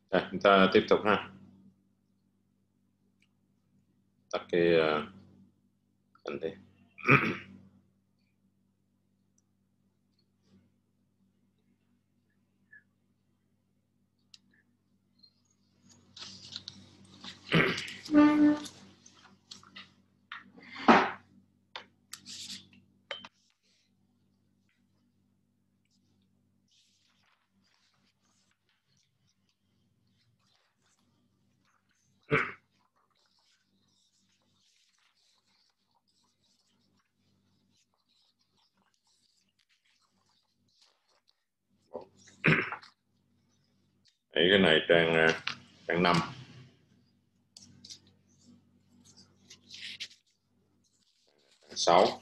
Rồi, chúng ta tiếp tục ha. Tắt cái hình đi. Đấy, cái này trang 5. Trang 6.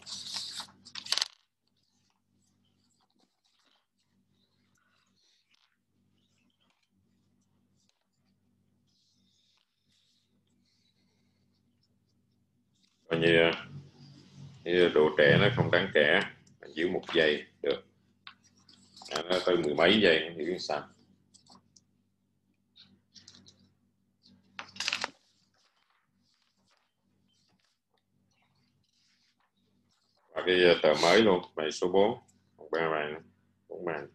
Coi như độ trễ nó không đáng kể, giữ 1 giây được. Nó tới 10 mấy giây không hiểu sao. Và cái tờ mới luôn, bài số 4, 3 bài nữa, 4 bài.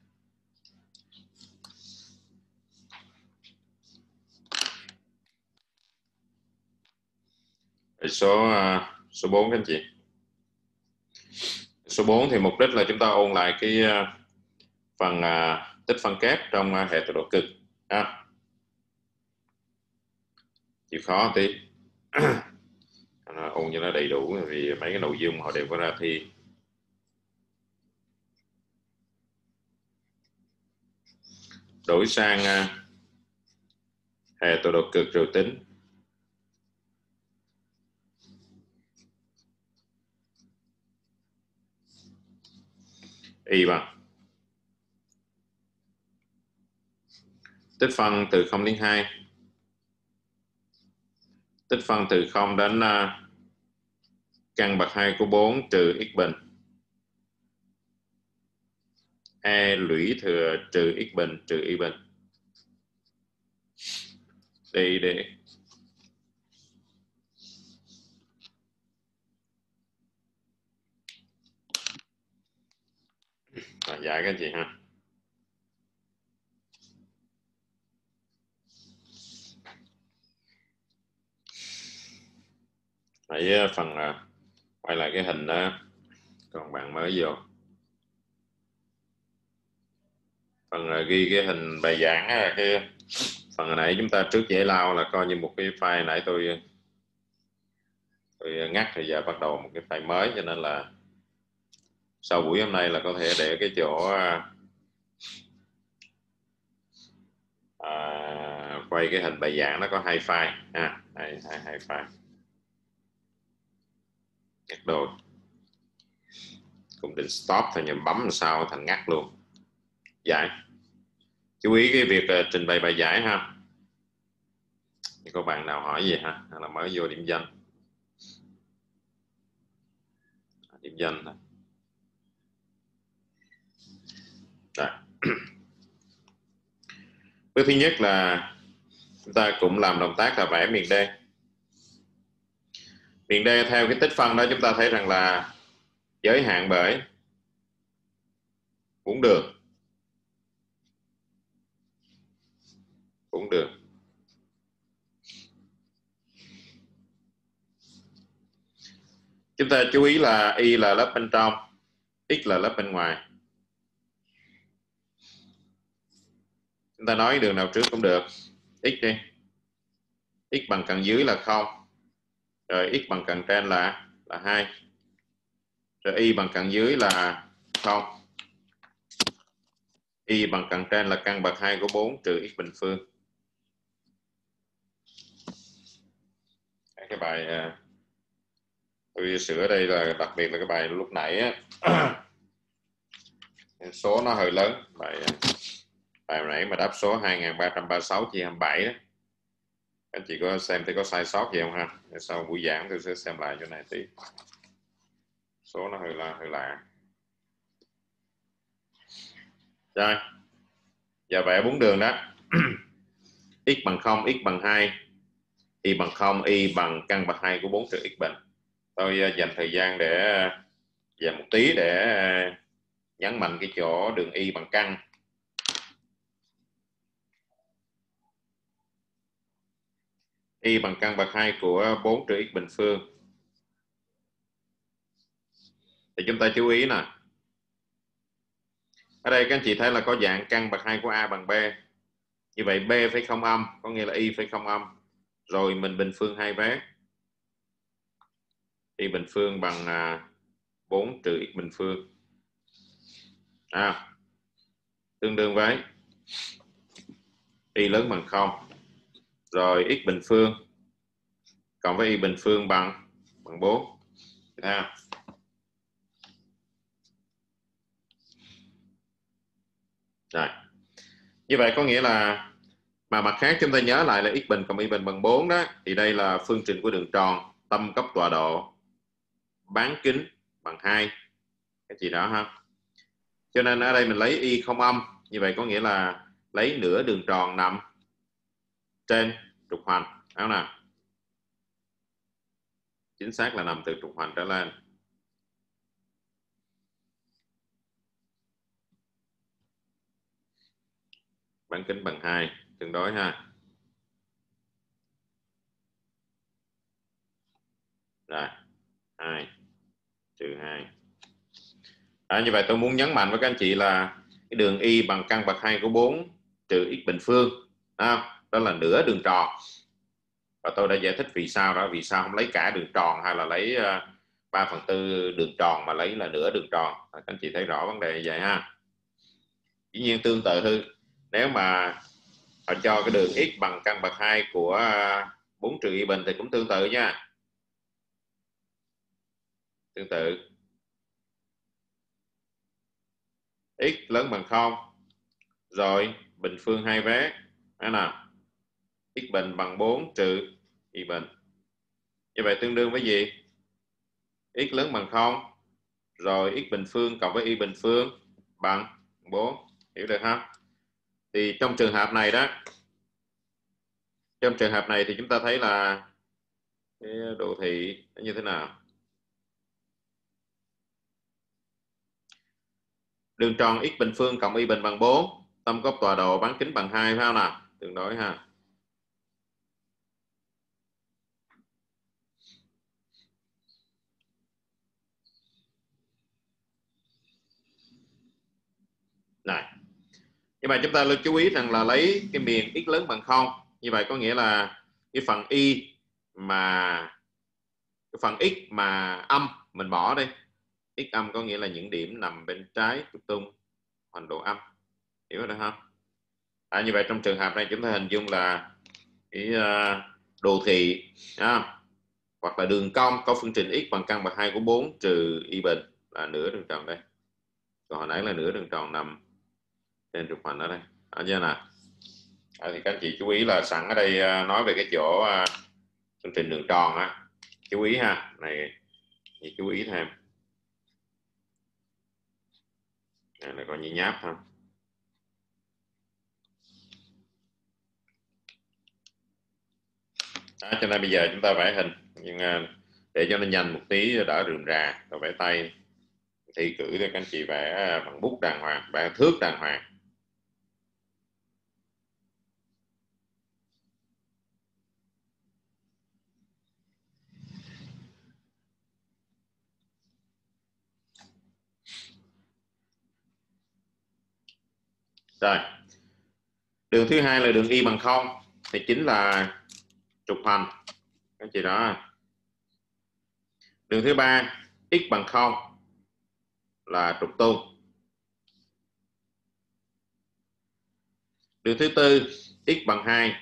Bài số 4 các anh chị. Số 4 thì mục đích là chúng ta ôn lại cái phần tích phân kép trong hệ tọa độ cực. Chịu khó một tí. Ôn cho nó đầy đủ vì mấy cái nội dung họ đều có ra thi. Đổi sang hệ tọa độ cực rồi tính. Y bằng tích phân từ 0 đến 2, tích phân từ 0 đến căn bậc 2 của 4 trừ x bình, e lũy thừa trừ x bình trừ y bình. Đây để giải các chị ha. Hãy phần quay lại cái hình đó, còn bạn mới vô phần ghi cái hình bài giảng cái phần hồi nãy chúng ta trước giải lao là coi như một cái file. Nãy tôi ngắt thì giờ bắt đầu một cái file mới, cho nên là sau buổi hôm nay là có thể để cái chỗ quay cái hình bài giảng nó có 2 file hai file ngắt đôi. Cũng định stop thôi nhưng bấm làm sao thành ngắt luôn. Giải, chú ý cái việc trình bày bài giải ha. Có bạn nào hỏi gì hả, hay là mới vô điểm danh? Điểm danh thôi. Rồi. Bước thứ nhất là chúng ta cũng làm động tác là vẽ miền D. Miền D theo cái tích phân đó chúng ta thấy rằng là giới hạn bởi 4 đường. 4 đường. Chúng ta chú ý là Y là lớp bên trong, X là lớp bên ngoài. Chúng ta nói đường nào trước cũng được. X đi. X bằng cạnh dưới là 0. Rồi x bằng cạnh trên là 2. Rồi y bằng cạnh dưới là 0. Y bằng cạnh trên là căn bậc 2 của 4 trừ x bình phương. Cái bài tôi sửa đây là đặc biệt là cái bài lúc nãy á, số nó hơi lớn. Bài nãy mà đáp số 2336 chia 27 đó. Anh chị có xem thấy có sai sót gì không ha? Sau buổi giảng tôi sẽ xem lại chỗ này tí. Số nó hơi lạ. Rồi. Giờ vẽ 4 đường đó. x bằng 0, x bằng 2, y bằng 0, y bằng căn bậc 2 của 4 trừ x bình. Tôi dành thời gian để dành một tí để nhấn mạnh cái chỗ đường y bằng căn. Y bằng căn bậc 2 của 4 trừ x bình phương. Thì chúng ta chú ý nè. Ở đây các anh chị thấy là có dạng căn bậc 2 của A bằng B. Như vậy B phải không âm, có nghĩa là y phải không âm. Rồi mình bình phương hai vế. Y bình phương bằng 4 trừ x bình phương. Tương đương với y lớn bằng 0. Rồi x bình phương cộng với y bình phương bằng 4. Rồi. Như vậy có nghĩa là mà mặt khác chúng ta nhớ lại là x bình cộng y bình bằng 4 đó, thì đây là phương trình của đường tròn, tâm cấp tọa độ, bán kính bằng 2. Cái gì đó ha. Cho nên ở đây mình lấy y không âm, như vậy có nghĩa là lấy nửa đường tròn nằm trên trục hoành, đúng không nào? Chính xác là nằm từ trục hoành trở lên. Bán kính bằng 2, tương đối ha. Rồi, 2 trừ 2. Như vậy tôi muốn nhấn mạnh với các anh chị là cái đường y bằng căn bậc 2 của 4 trừ x bình phương. Đó là nửa đường tròn. Và tôi đã giải thích vì sao đó, vì sao không lấy cả đường tròn hay là lấy 3/4 đường tròn mà lấy là nửa đường tròn. Các anh chị thấy rõ vấn đề như vậy ha. Dĩ nhiên tương tự, nếu mà họ cho cái đường x bằng căn bậc 2 của 4 trừ y bình thì cũng tương tự nha. Tương tự. X lớn bằng 0. Rồi bình phương hai vế. Đó nào. X bình bằng 4 trừ y bình. Như vậy tương đương với gì? X lớn bằng 0. Rồi x bình phương cộng với y bình phương bằng 4. Hiểu được không? Thì trong trường hợp này đó, trong trường hợp này thì chúng ta thấy là cái đồ thị như thế nào? Đường tròn x bình phương cộng y bình bằng 4, tâm góc tọa độ bán kính bằng 2 phải không nào? Tương đối ha. Này. Nhưng mà chúng ta lưu chú ý rằng là lấy cái miền x lớn bằng 0. Như vậy có nghĩa là cái phần y mà cái phần x mà âm mình bỏ đi. X âm có nghĩa là những điểm nằm bên trái trục tung hoành độ âm. Hiểu được không? Như vậy trong trường hợp này chúng ta hình dung là cái đồ thị hoặc là đường cong có phương trình x bằng căn bậc 2 của 4 trừ y bình là nửa đường tròn đây. Còn hồi nãy là nửa đường tròn nằm trên trục hoành ở đây. Chưa nào? Thì các anh chị chú ý là sẵn ở đây nói về cái chỗ phương trình đường tròn á, chú ý ha, này thì chú ý thêm. Này là coi như nháp thôi. Cho nên bây giờ chúng ta vẽ hình, nhưng để cho nó nhanh một tí đỡ rườm rà, rồi vẽ tay thi cử cho các anh chị vẽ bằng bút đàng hoàng, vẽ thước đàng hoàng. Rồi, đường thứ hai là đường y bằng 0 thì chính là trục hoành các anh chị đó. Đường thứ ba x bằng 0 là trục tung. Đường thứ tư x bằng 2.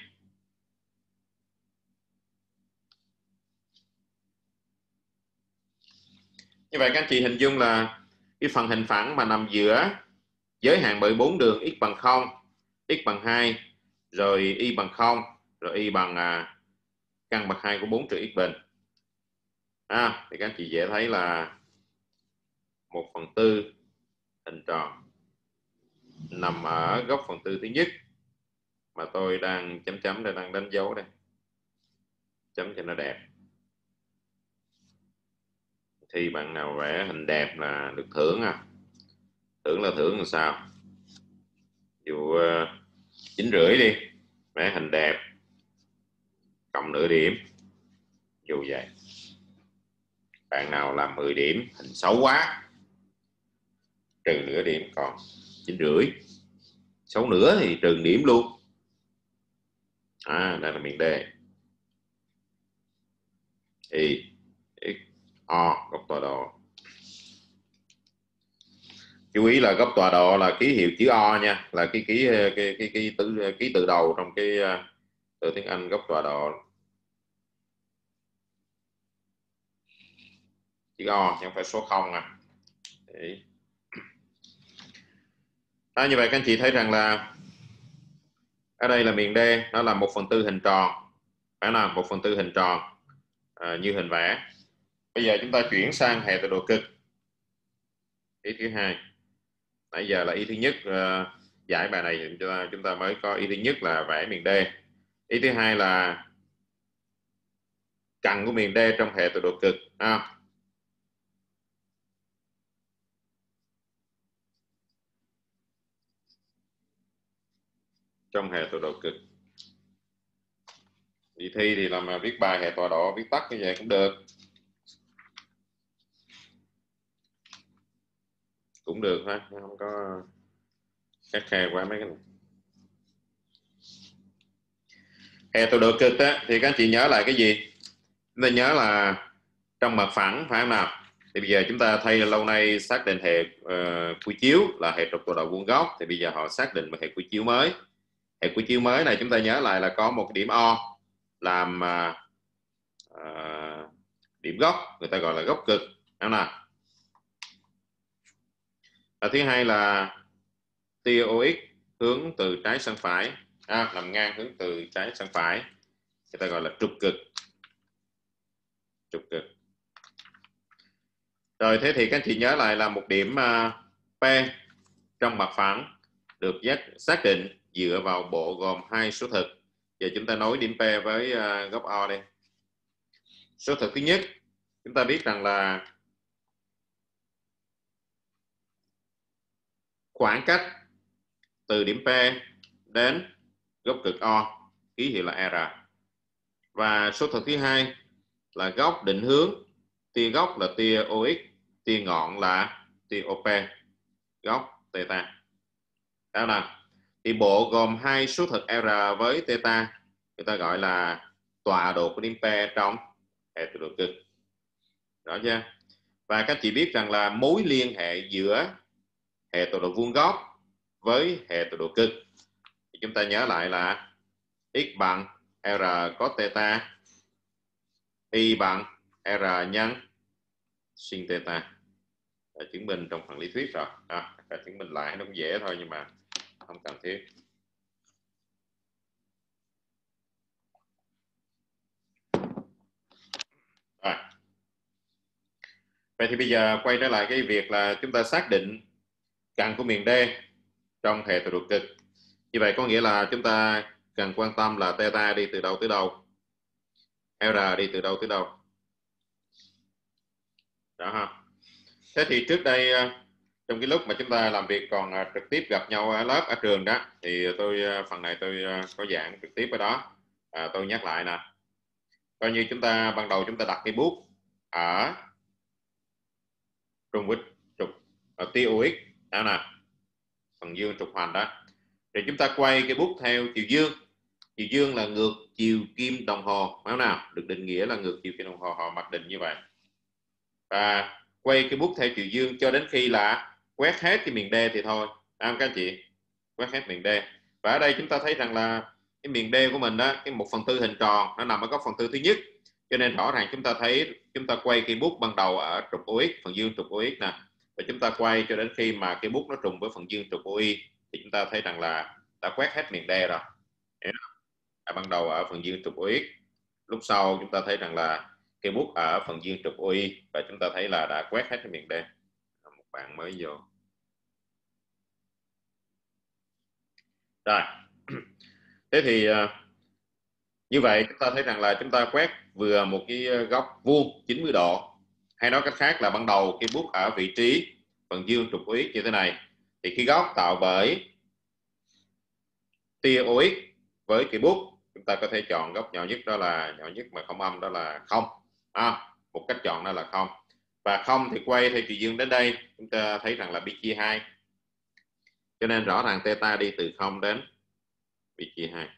Như vậy các anh chị hình dung là cái phần hình phẳng mà nằm giữa giới hạn bởi 4 đường x bằng 0, x bằng 2, rồi y bằng 0, rồi y bằng căn bậc 2 của 4 trừ x bình. Thì các anh chị dễ thấy là 1/4 hình tròn nằm ở góc phần tư thứ nhất mà tôi đang chấm chấm đây, đang đánh dấu đây, chấm cho nó đẹp. Thì bạn nào vẽ hình đẹp là được thưởng à. Thưởng là thưởng làm sao? Dù 9,5 đi, vẽ hình đẹp cộng nửa điểm, dù vậy. Bạn nào làm 10 điểm hình xấu quá, trừ nửa điểm, còn 9,5. Xấu nữa thì trừ điểm luôn. Đây là miền D. Y, X, O, góc tọa độ. Chú ý là góc tọa độ là ký hiệu chữ O nha, là cái ký tự đầu trong cái từ tiếng Anh. Góc tọa độ chữ O chứ không phải số 0 à. Đấy. Như vậy các anh chị thấy rằng là ở đây là miền D, nó là 1/4 hình tròn, phải không? 1/4 hình tròn như hình vẽ. Bây giờ chúng ta chuyển sang hệ tọa độ cực. Ý thứ hai. Nãy giờ là ý thứ nhất, giải bài này chúng ta mới có ý thứ nhất là vẽ miền D. Ý thứ hai là cạnh của miền D trong hệ tọa độ cực. Trong hệ tọa độ cực. Đi thi thì làm viết bài hệ tọa độ, viết tắt như vậy cũng được. Cũng được thôi, không có khắt khe quá mấy cái này. Hệ tọa độ cực á, thì các anh chị nhớ lại cái gì? Chúng ta nhớ là trong mặt phẳng, phải không nào? Thì bây giờ chúng ta thay lâu nay xác định hệ quy chiếu là hệ trục tọa độ vuông góc, thì bây giờ họ xác định một hệ quy chiếu mới. Hệ quy chiếu mới này chúng ta nhớ lại là có một điểm O làm điểm góc, người ta gọi là góc cực, đúng nào? Thứ hai là tia OX hướng từ trái sang phải, nằm ngang hướng từ trái sang phải, người ta gọi là trục cực. Trục cực. Rồi thế thì các anh chị nhớ lại là một điểm P trong mặt phẳng được xác định dựa vào bộ gồm hai số thực. Giờ chúng ta nối điểm P với góc O đây. Số thực thứ nhất, chúng ta biết rằng là khoảng cách từ điểm P đến góc cực O, ký hiệu là R. Và số thực thứ hai là góc định hướng, tia góc là tia OX, tia ngọn là tia OP, góc theta. Đó nào. Thì bộ gồm hai số thực R với theta, người ta gọi là tọa độ của điểm P trong hệ tọa độ cực. Rõ chưa? Và các chị biết rằng là mối liên hệ giữa hệ tọa độ vuông góc với hệ tọa độ cực thì chúng ta nhớ lại là x bằng R cos theta, y bằng R nhân sin theta. Đã chứng minh trong phần lý thuyết rồi. Chứng minh lại nó cũng dễ thôi nhưng mà không cần thiết. Rồi. Vậy thì bây giờ quay trở lại cái việc là chúng ta xác định cạnh của miền D trong hệ tọa độ cực. Như vậy có nghĩa là chúng ta cần quan tâm là theta đi từ đâu tới đâu, R đi từ đâu tới đâu. Đó ha. Thế thì trước đây trong cái lúc mà chúng ta làm việc còn trực tiếp gặp nhau ở lớp, ở trường đó, thì phần này tôi có giảng trực tiếp ở đó. Tôi nhắc lại nè. Coi như chúng ta ban đầu chúng ta đặt cái bút ở trùng với trục tia OX đó nè, phần dương trục hoành đó. Rồi chúng ta quay cái bút theo chiều dương. Chiều dương là ngược chiều kim đồng hồ, phải không nào? Được định nghĩa là ngược chiều kim đồng hồ, họ mặc định như vậy. Và quay cái bút theo chiều dương cho đến khi là quét hết cái miền D thì thôi. Các anh chị, quét hết miền D. Và ở đây chúng ta thấy rằng là cái miền D của mình đó, cái 1/4 hình tròn nó nằm ở góc phần tư thứ nhất, cho nên rõ ràng chúng ta thấy chúng ta quay cây bút ban đầu ở trục OX, phần dương trục OX nè, và chúng ta quay cho đến khi mà cây bút nó trùng với phần dương trục OY thì chúng ta thấy rằng là đã quét hết miền D rồi. Ban đầu ở phần dương trục OX, lúc sau chúng ta thấy rằng là cây bút ở phần dương trục OY và chúng ta thấy là đã quét hết cái miền D. Một bạn mới vô. Rồi. Thế thì như vậy chúng ta thấy rằng là chúng ta quét vừa một cái góc vuông 90 độ, hay nói cách khác là ban đầu cái bút ở vị trí phần dương trục OX như thế này, thì cái góc tạo bởi tia OX với cái bút chúng ta có thể chọn góc nhỏ nhất, đó là nhỏ nhất mà không âm, đó là 0. Một cách chọn đó là 0, và 0 thì quay theo chiều dương đến đây, chúng ta thấy rằng là pi chia 2, cho nên rõ ràng theta đi từ 0 đến pi chia 2.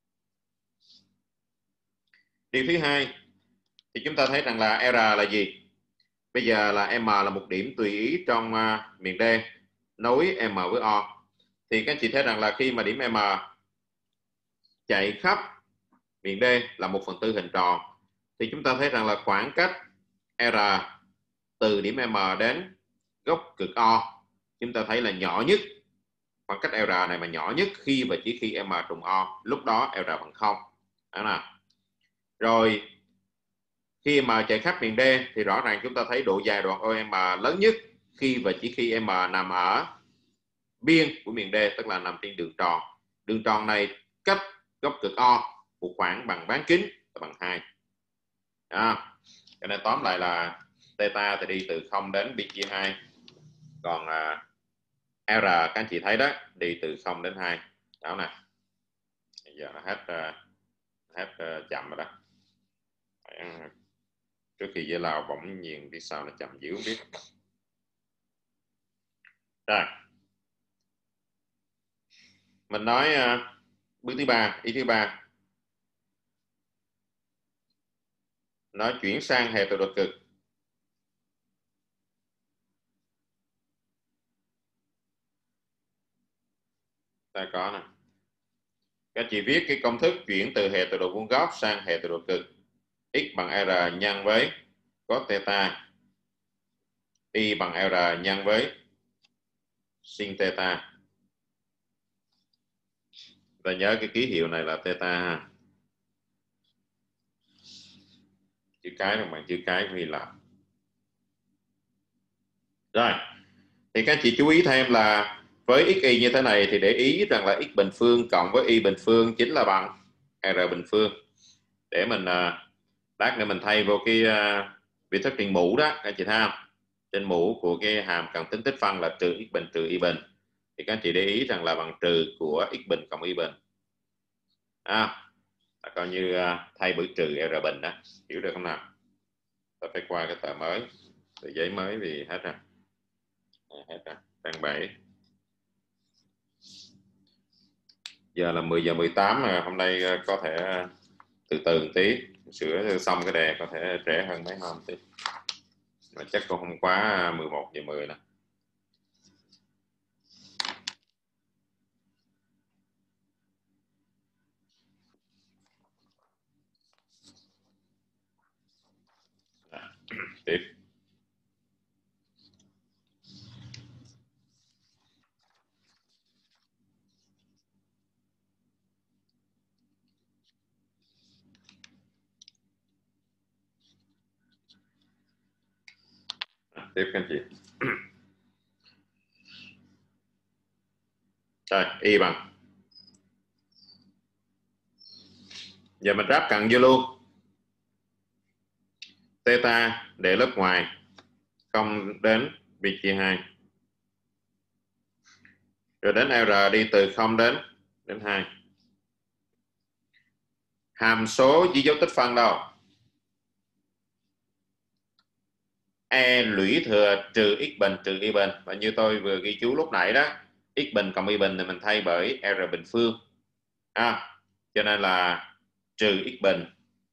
Điều thứ hai thì chúng ta thấy rằng là R là gì? Bây giờ là M là một điểm tùy ý trong miền D nối M với O, thì các anh chị thấy rằng là khi mà điểm M chạy khắp miền D là 1/4 hình tròn, thì chúng ta thấy rằng là khoảng cách R từ điểm M đến góc cực O chúng ta thấy là nhỏ nhất. Khoảng cách R này mà nhỏ nhất khi và chỉ khi M trùng O, lúc đó R bằng 0. Đó nào. Rồi khi mà chạy khắp miền D thì rõ ràng chúng ta thấy độ dài đoạn OM lớn nhất khi và chỉ khi M nằm ở biên của miền D, tức là nằm trên đường tròn. Đường tròn này cách góc cực O một khoảng bằng bán kính là bằng 2. Cho nên tóm lại là theta thì đi từ 0 đến pi chia 2. Còn R các anh chị thấy đó, đi từ 0 đến 2. Đó nè. Bây giờ nó hết chậm rồi đó. Trước khi dễ lao bỗng nhiên đi sau nó chậm dữ không biết. Rồi. Mình nói bước thứ ba, ý thứ ba. Nói chuyển sang hệ tọa độ cực. Ta có nè. Các chị viết cái công thức chuyển từ hệ tọa độ vuông góc sang hệ tọa độ cực. X bằng R nhân với cos theta, y bằng R nhân với sin theta. Ta nhớ cái ký hiệu này là theta, chữ cái đồng bằng chữ cái của Hy Lạp. Rồi, thì các chị chú ý thêm là với xy như thế này thì để ý rằng là x bình phương cộng với y bình phương chính là bằng R bình phương. Để mình lát nữa mình thay vô cái vi thức trên mũ đó, các chị thấy không? Trên mũ của cái hàm cần tính tích phân là trừ x bình trừ y bình, thì các chị để ý rằng là bằng trừ của x bình cộng y bình. Coi như thay bởi trừ R bình đó, hiểu được không nào? Ta phải qua cái tờ mới, tờ giấy mới vì hết rồi. Hết rồi, trang 7. Giờ là 10 giờ 18 rồi, hôm nay có thể từ từ một tí, sửa xong cái đề có thể trễ hơn mấy hôm tí. Mà chắc cũng không quá 11 giờ 10 nè. Tiếp. Tiếp các anh chị. Rồi, y bằng. Giờ mình ráp cặn vô luôn. Theta để lớp ngoài 0 đến pi chia 2. Rồi đến R đi từ 0 đến 2. Hàm số với dấu tích phân đâu? E lũy thừa trừ x bình trừ y bình. Và như tôi vừa ghi chú lúc nãy đó, x bình cộng y bình thì mình thay bởi R bình phương. Cho nên là trừ x bình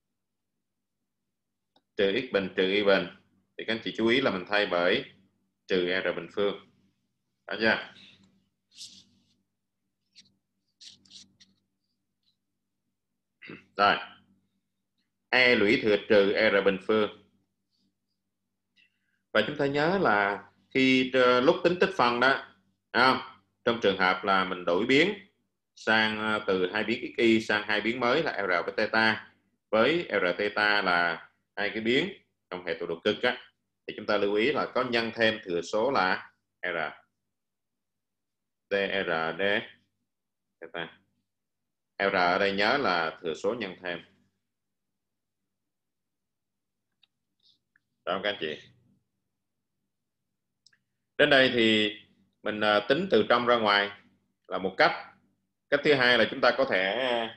trừ x bình trừ y bình. Thì các anh chị chú ý là mình thay bởi trừ R bình phương. Đó chưa? Rồi. E lũy thừa trừ R bình phương. Và chúng ta nhớ là khi lúc tính tích phân đó, trong trường hợp là mình đổi biến sang từ hai biến xy sang hai biến mới là R với theta, với R theta là hai cái biến trong hệ tọa độ cực á, thì chúng ta lưu ý là có nhân thêm thừa số là R. TRD theta. R ở đây nhớ là thừa số nhân thêm. Đó các anh chị. Đến đây thì mình tính từ trong ra ngoài là một cách. Cách thứ hai là chúng ta có thể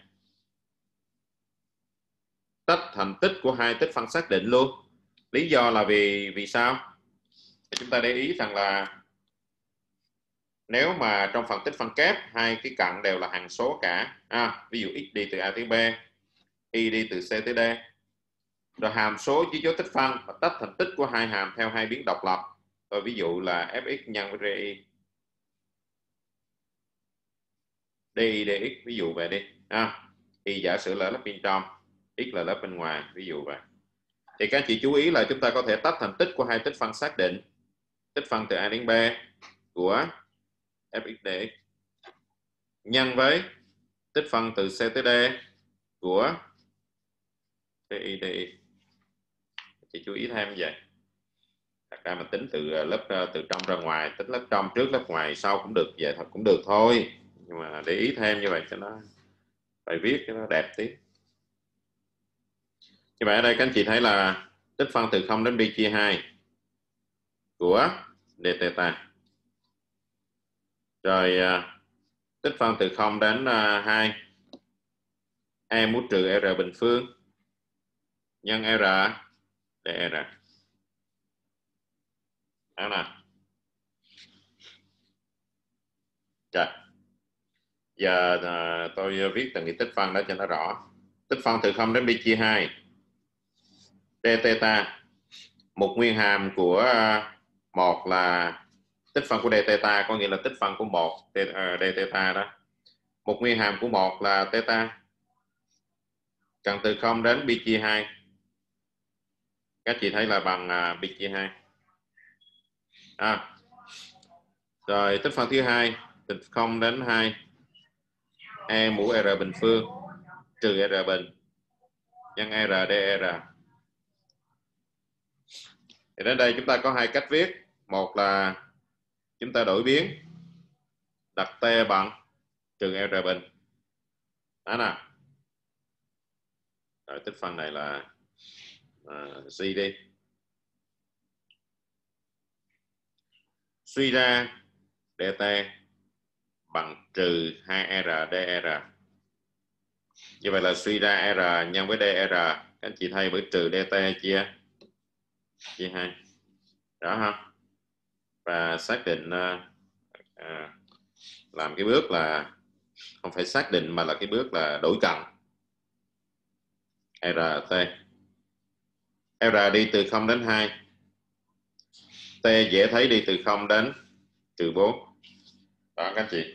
tách thành tích của hai tích phân xác định luôn. Lý do là vì sao? Thì chúng ta để ý rằng là nếu mà trong phần tích phân kép hai cái cạnh đều là hằng số cả, ví dụ x đi từ A tới B, y đi từ C tới D, rồi hàm số với dấu tích phân và tách thành tích của hai hàm theo hai biến độc lập. Rồi ví dụ là fx nhân với ri, di dx, ví dụ vậy đi. Y giả sử là lớp bên trong, x là lớp bên ngoài, ví dụ vậy. Thì các chị chú ý là chúng ta có thể tách thành tích của hai tích phân xác định, tích phân từ A đến B của fx dx nhân với tích phân từ C tới D của pi di. Chị chú ý thêm vậy. Thật ra mình tính từ lớp từ trong ra ngoài, tính lớp trong trước lớp ngoài sau cũng được, vậy thật cũng được thôi, nhưng mà để ý thêm như vậy cho nó bài viết cho nó đẹp tí. Như vậy ở đây các anh chị thấy là tích phân từ 0 đến pi chia 2 của d theta. Rồi tích phân từ 0 đến 2 e mũ trừ r bình phương nhân r dr. Đó nè. Trời. Giờ tôi viết từng cái tích phân đó cho nó rõ. Tích phân từ 0 đến pi chia 2 d theta, một nguyên hàm của một là tích phân của d theta, có nghĩa là tích phân của một d theta đó. Một nguyên hàm của một là theta, cần từ 0 đến pi chia 2. Các chị thấy là bằng pi chia 2. Rồi tích phân thứ hai từ 0 đến 2 e mũ r bình phương trừ r bình nhân r dr. Thì đến đây chúng ta có hai cách viết. Một là chúng ta đổi biến, đặt t bằng trừ r bình. Đó nè. Rồi tích phân này là G đi. Suy ra dt bằng trừ 2r dr. Như vậy là suy ra r nhân với dr, các anh chị thay với trừ dt chia 2. Đó ha. Và xác định làm cái bước là không phải xác định mà là cái bước là đổi cận. RT. R đi từ 0 đến 2. T dễ thấy đi từ 0 đến trừ 4. Đó các chị.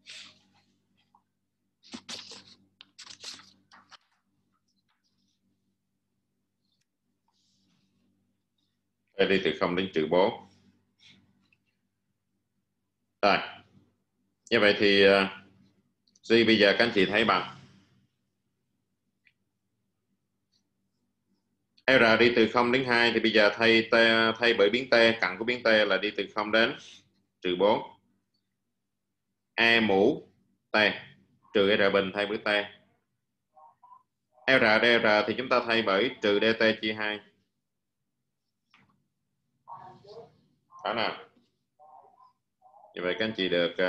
T đi từ 0 đến trừ 4. Rồi. Như vậy thì G bây giờ các anh chị thấy bằng R đi từ 0 đến 2 thì bây giờ thay bởi biến t, cạnh của biến t là đi từ 0 đến trừ 4. E mũ t trừ r bình thay bởi t. R dr thì chúng ta thay bởi trừ dt chia 2. Đó nào. Như vậy các anh chị được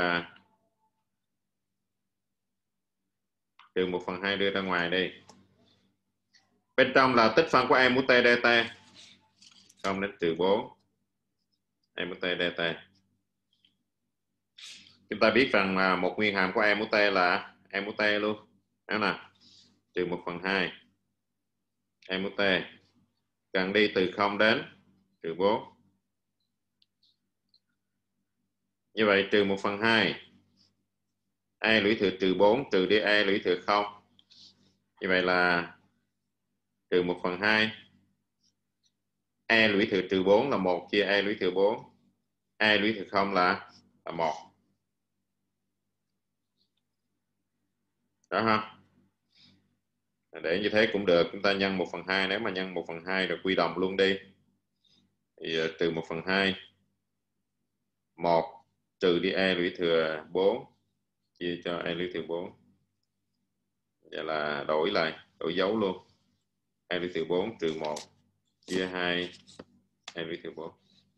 trừ 1/2 đưa ra ngoài đi. Bên trong là tích phân của e mũ t dt 0 đến trừ 4 e mũ t dt. Chúng ta biết rằng một nguyên hàm của e mũ t là e mũ t luôn. Đó nè. Trừ 1/2 e mũ t cần đi từ 0 đến trừ 4. Như vậy trừ 1/2 e lũy thừa trừ 4 trừ đi e lũy thừa 0. Như vậy là trừ 1/2 e lũy thừa trừ 4 là 1 chia e lũy thừa 4. E lũy thừa 0 là 1. Đó ha. Để như thế cũng được. Chúng ta nhân 1/2. Nếu mà nhân 1/2 rồi quy đồng luôn đi. Thì trừ 1/2 1 trừ đi e lũy thừa 4 chia cho e lũy thừa 4. Vậy là đổi dấu luôn. 2 lý thừa 4 trừ 1 chia 2 lý thừa 4.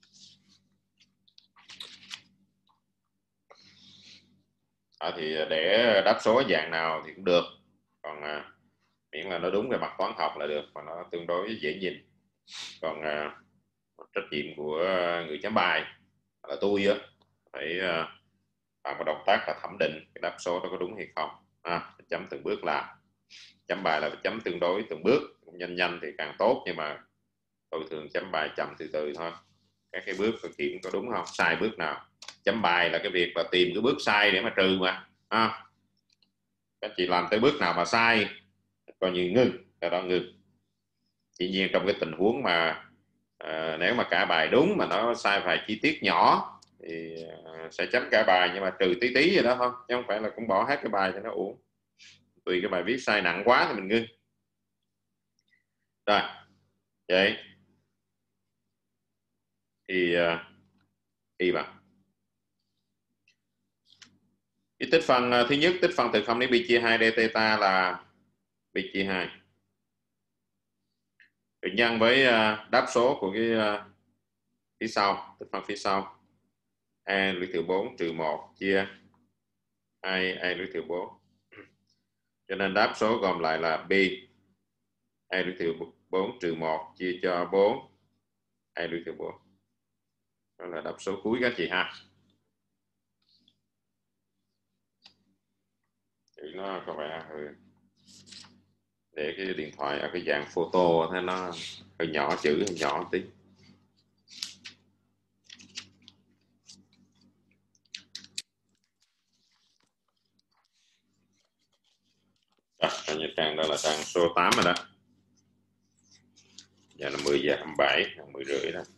Thì để đáp số dạng nào thì cũng được, còn miễn là nó đúng về mặt toán học là được, và nó tương đối dễ nhìn. Còn trách nhiệm của người chấm bài là tôi á, phải làm một động tác là thẩm định cái đáp số đó có đúng hay không. Chấm từng bước làm. Chấm bài là chấm tương đối từng bước, nhanh nhanh thì càng tốt, nhưng mà tôi thường chấm bài chậm từ từ thôi. Các cái bước kiểm có đúng không, sai bước nào. Chấm bài là cái việc là tìm cái bước sai để mà trừ mà. Các chị làm tới bước nào mà sai coi như ngừng, sau đó ngừng. Dĩ nhiên trong cái tình huống mà nếu mà cả bài đúng mà nó sai vài chi tiết nhỏ thì sẽ chấm cả bài, nhưng mà trừ tí tí vậy đó thôi, chứ không phải là cũng bỏ hết cái bài cho nó uổng. Tùy cái bài viết sai nặng quá thì mình ngưng. Rồi vậy thì y bằng cái tích phân thứ nhất, tích phân từ 0 đến pi chia 2 d theta là pi chia 2 được nhân với đáp số của cái phía sau, tích phân phía sau a lũy thừa 4 trừ 1 chia 2 a lũy thừa 4. Cho nên đáp số gồm lại là pi a lũy thừa 4 trừ 1 chia cho 4 a lũy thừa 4. Đó là đáp số cuối các chị ha. Thì nó có vẻ để cái điện thoại ở cái dạng photo thế nó hơi nhỏ, chữ hơi nhỏ một tí. Như trang đó là trang số 8 rồi đó. Giờ là 10 giờ 27, 10 rưỡi đó.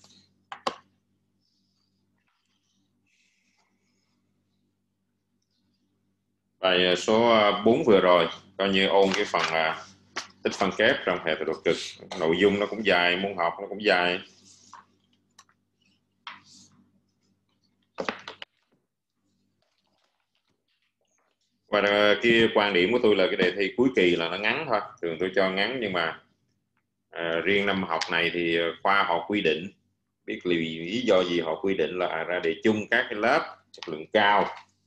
Bài số 4 vừa rồi coi như ôn cái phần tích phân kép trong hệ thừa độ cực. Nội dung nó cũng dài, môn học nó cũng dài. Và cái quan điểm của tôi là cái đề thi cuối kỳ là nó ngắn thôi. Thường tôi cho ngắn, nhưng mà riêng năm học này thì khoa họ quy định, biết lý do gì họ quy định là ra đề chung các cái lớp chất lượng cao.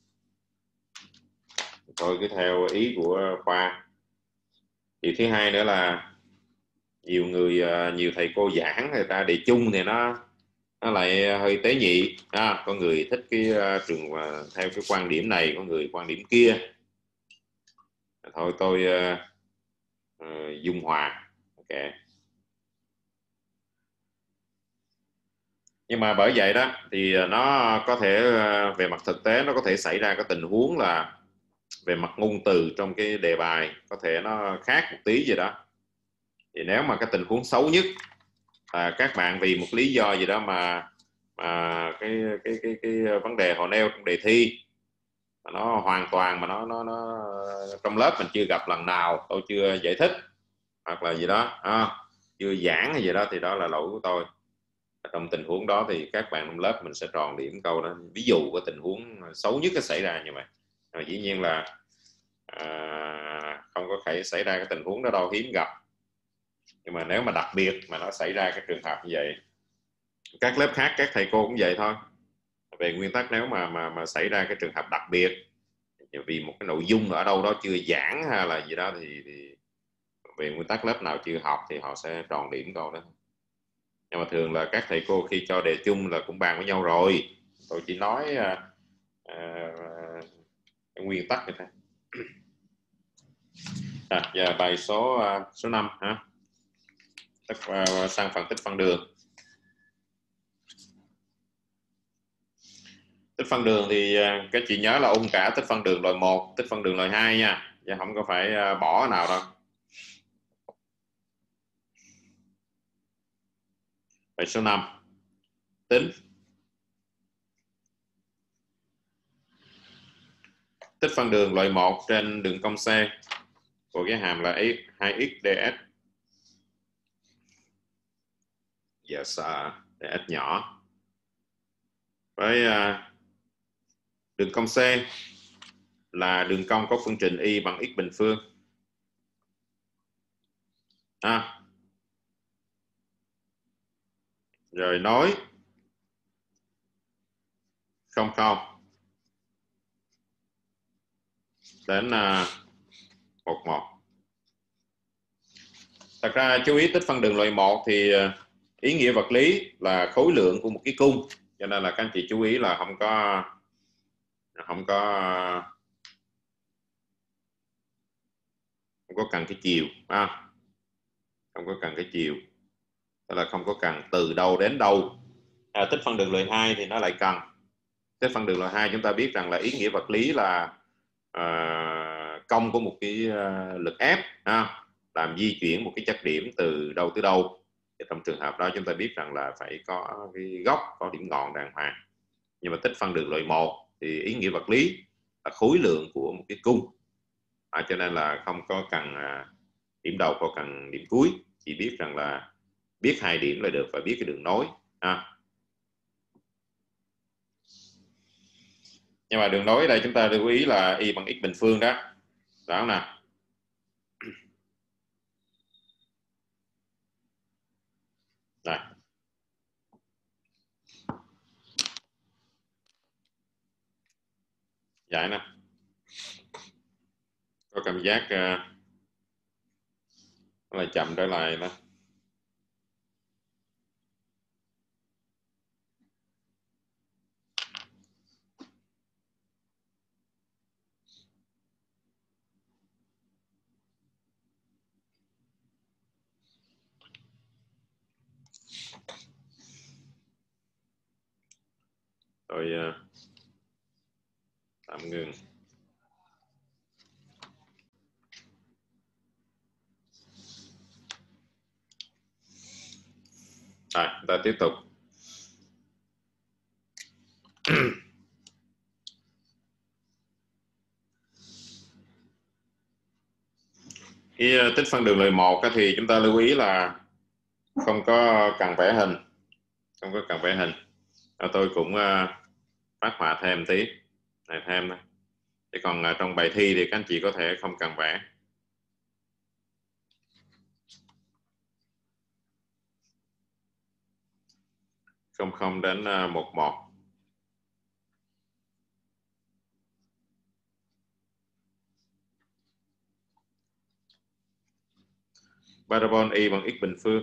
Tôi cứ theo ý của khoa. Thì thứ hai nữa là nhiều thầy cô giảng người ta đề chung thì nó lại hơi tế nhị. Có người thích cái trường theo cái quan điểm này, có người quan điểm kia. Thôi tôi dung hòa. Ok. Nhưng mà bởi vậy đó thì nó có thể về mặt thực tế nó có thể xảy ra cái tình huống là về mặt ngôn từ trong cái đề bài có thể nó khác một tí gì đó. Thì nếu mà cái tình huống xấu nhất các bạn vì một lý do gì đó mà cái vấn đề họ nêu trong đề thi mà nó hoàn toàn mà nó trong lớp mình chưa gặp lần nào, tôi chưa giải thích hoặc là gì đó chưa giảng hay gì đó, thì đó là lỗi của tôi. Trong tình huống đó thì các bạn trong lớp mình sẽ tròn điểm câu đó, ví dụ cái tình huống xấu nhất nó xảy ra như vậy. Dĩ nhiên là không có thể xảy ra cái tình huống đó đâu, hiếm gặp. Nhưng mà nếu mà đặc biệt mà nó xảy ra cái trường hợp như vậy, các lớp khác các thầy cô cũng vậy thôi. Về nguyên tắc nếu mà xảy ra cái trường hợp đặc biệt vì một cái nội dung ở đâu đó chưa giảng hay là gì đó thì về nguyên tắc lớp nào chưa học thì họ sẽ tròn điểm câu đó. Nhưng mà thường là các thầy cô khi cho đề chung là cũng bàn với nhau rồi, tôi chỉ nói nguyên tắc như thế. Giờ bài số 5 ha. Sang phần tích phân đường. Tích phân đường thì các chị nhớ là ôn cả tích phân đường loại 1, tích phân đường loại 2 nha, chứ không có phải bỏ nào đâu. Bài số 5 tính tích phân đường loại 1 trên đường cong C của cái hàm là 2x ds. Giờ sợ ds nhỏ với đường cong C là đường cong có phương trình y bằng x bình phương. ha. Rồi nối 00 đến 11. Thật ra chú ý tích phân đường loại 1 thì ý nghĩa vật lý là khối lượng của một cái cung, cho nên là các anh chị chú ý là không có không có cần cái chiều, không có cần cái chiều, tức là không có cần từ đâu đến đâu. Tích phân đường loại 2 thì nó lại cần. Tích phân đường loại 2 chúng ta biết rằng là ý nghĩa vật lý là công của một cái lực ép làm di chuyển một cái chất điểm từ đâu tới đâu. Thì trong trường hợp đó chúng ta biết rằng là phải có cái góc, có điểm ngọn đàng hoàng. Nhưng mà tích phân đường loại 1 thì ý nghĩa vật lý là khối lượng của một cái cung, cho nên là không có cần điểm đầu, có cần điểm cuối, chỉ biết rằng là biết hai điểm là được và biết cái đường nối. Nhưng mà đường nối ở đây chúng ta lưu ý là y bằng x bình phương đó, đó nè. Đây. Vậy nè, có cảm giác nó lại chậm trở lại đó. Rồi tạm ngừng. Rồi, chúng ta tiếp tục. Cái tích phân đường loại 1 thì chúng ta lưu ý là không có cần vẽ hình, không có cần vẽ hình. Tôi cũng phát họa thêm tí này thêm đó. Chứ còn trong bài thi thì các anh chị có thể không cần vẽ. 00 đến 11. Parabol y bằng x bình phương.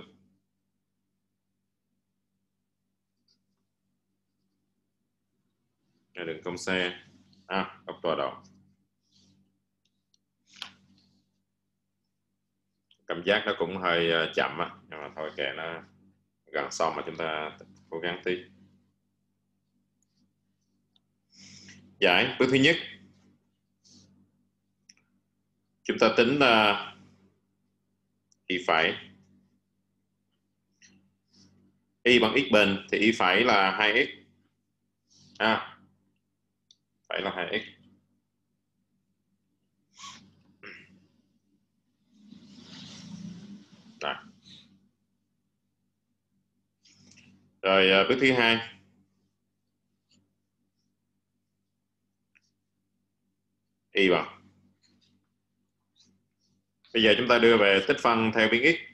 Đường cong xe góc tọa độ. Cảm giác nó cũng hơi chậm nhưng mà thôi kệ, nó gần xong mà chúng ta cố gắng tí. Giải bước thứ nhất, chúng ta tính y phẩy. Y bằng x bình thì y phẩy là 2x. Phải là 2x. Rồi, rồi bước thứ hai, y bằng. Bây giờ chúng ta đưa về tích phân theo biến x.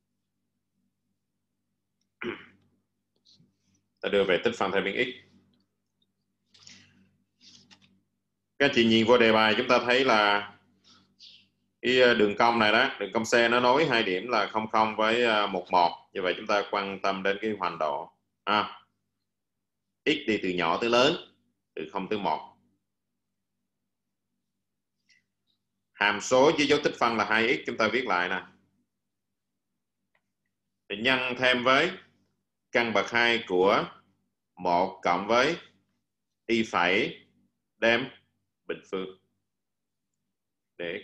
Ta đưa về tích phân theo biến x. Các chị nhìn vô đề bài chúng ta thấy là cái đường cong này đó, đường cong C nó nối hai điểm là 00 với 11. Như vậy chúng ta quan tâm đến cái hoành độ. X đi từ nhỏ tới lớn, từ 0 tới 1. Hàm số với dấu tích phân là 2x, chúng ta viết lại nè. Thì nhân thêm với căn bậc 2 của 1 cộng với y phẩy đem bình phương để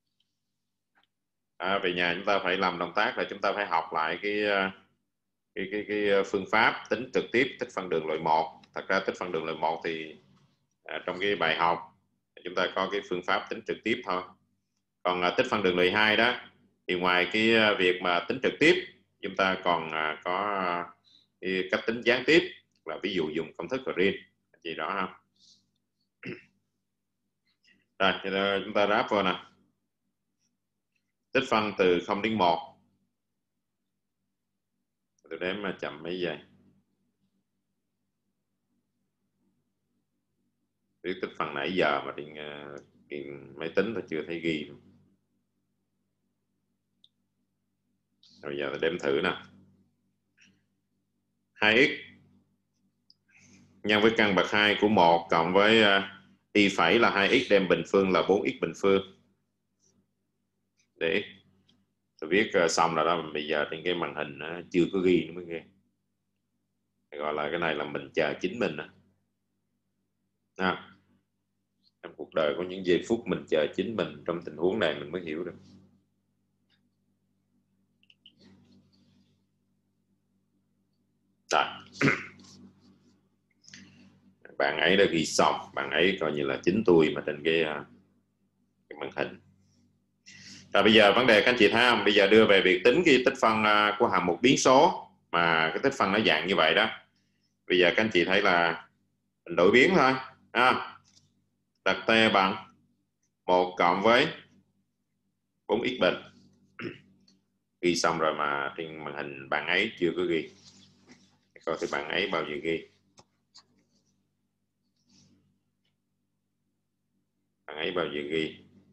về nhà chúng ta phải làm động tác là chúng ta phải học lại cái phương pháp tính trực tiếp tích phân đường loại 1. Thật ra tích phân đường loại 1 thì trong cái bài học chúng ta có cái phương pháp tính trực tiếp thôi. Còn tích phân đường loại 2 đó thì ngoài cái việc mà tính trực tiếp, chúng ta còn có cái cách tính gián tiếp, là ví dụ dùng công thức Green gì đó ha. Rồi chúng ta ráp vào nè. Tích phân từ 0 đến 1 Tôi đếm mà chậm mấy giây. Viết tích phân nãy giờ mà trên máy tính tôi chưa thấy ghi. Bây giờ tôi đếm thử nè. 2x nhân với căn bậc 2 của 1 cộng với y phẩy là 2x đem bình phương là 4x bình phương. Để tôi viết xong rồi đó, bây giờ trên cái màn hình chưa có ghi nữa mới ghê. Gọi là cái này là mình chờ chính mình à. Trong cuộc đời có những giây phút mình chờ chính mình, trong tình huống này mình mới hiểu được. Rồi. Bạn ấy đã ghi xong, bạn ấy coi như là chính tôi mà trên cái màn hình. Rồi bây giờ vấn đề các anh chị thấy không? Bây giờ đưa về việc tính cái tích phân của hàm mục biến số mà cái tích phân nó dạng như vậy đó. Bây giờ các anh chị thấy là mình đổi biến thôi. Đặt t bằng 1 cộng với 4x bình. Ghi xong rồi mà trên màn hình bạn ấy chưa có ghi. Coi thì bạn ấy bao giờ ghi. Bạn ấy bao giờ ghi.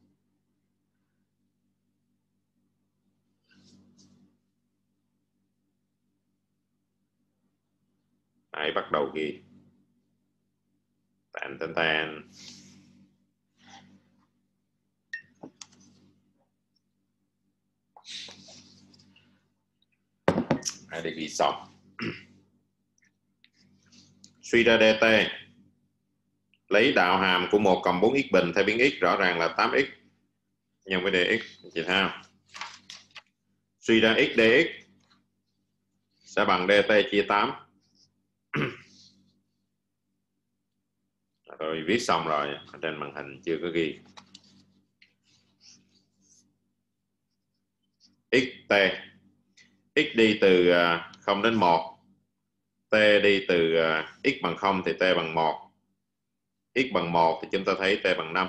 Bạn ấy bắt đầu ghi. Tàn. Hãy để ghi xong. Suy ra dt lấy đạo hàm của 1 cộng 4x bình theo biến x rõ ràng là 8x nhân với dx. Chị thấy không? Suy ra x dx sẽ bằng dt chia 8. Rồi viết xong rồi, trên màn hình chưa có ghi. Xt x đi từ 0 đến 1, t đi từ x bằng 0 thì t bằng 1, x bằng 1 thì chúng ta thấy t bằng 5.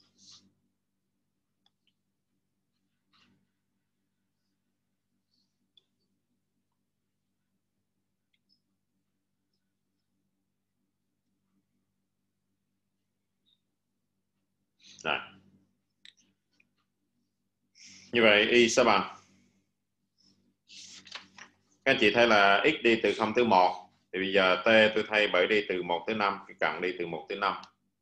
Rồi. Như vậy y sẽ bằng, các anh chị thấy là x đi từ 0 tới 1 thì bây giờ t tôi thay bởi đi từ 1 tới 5, cái cận đi từ 1 tới 5.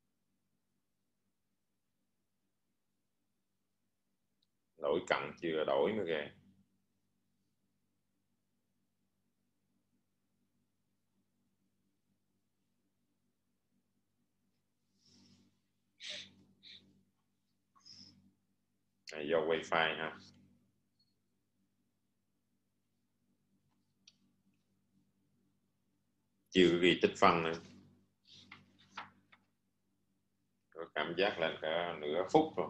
Đổi cận chưa đổi nữa kìa. Do wifi ha. Chưa ghi tích phân nữa. Có cảm giác là cả nửa phút rồi.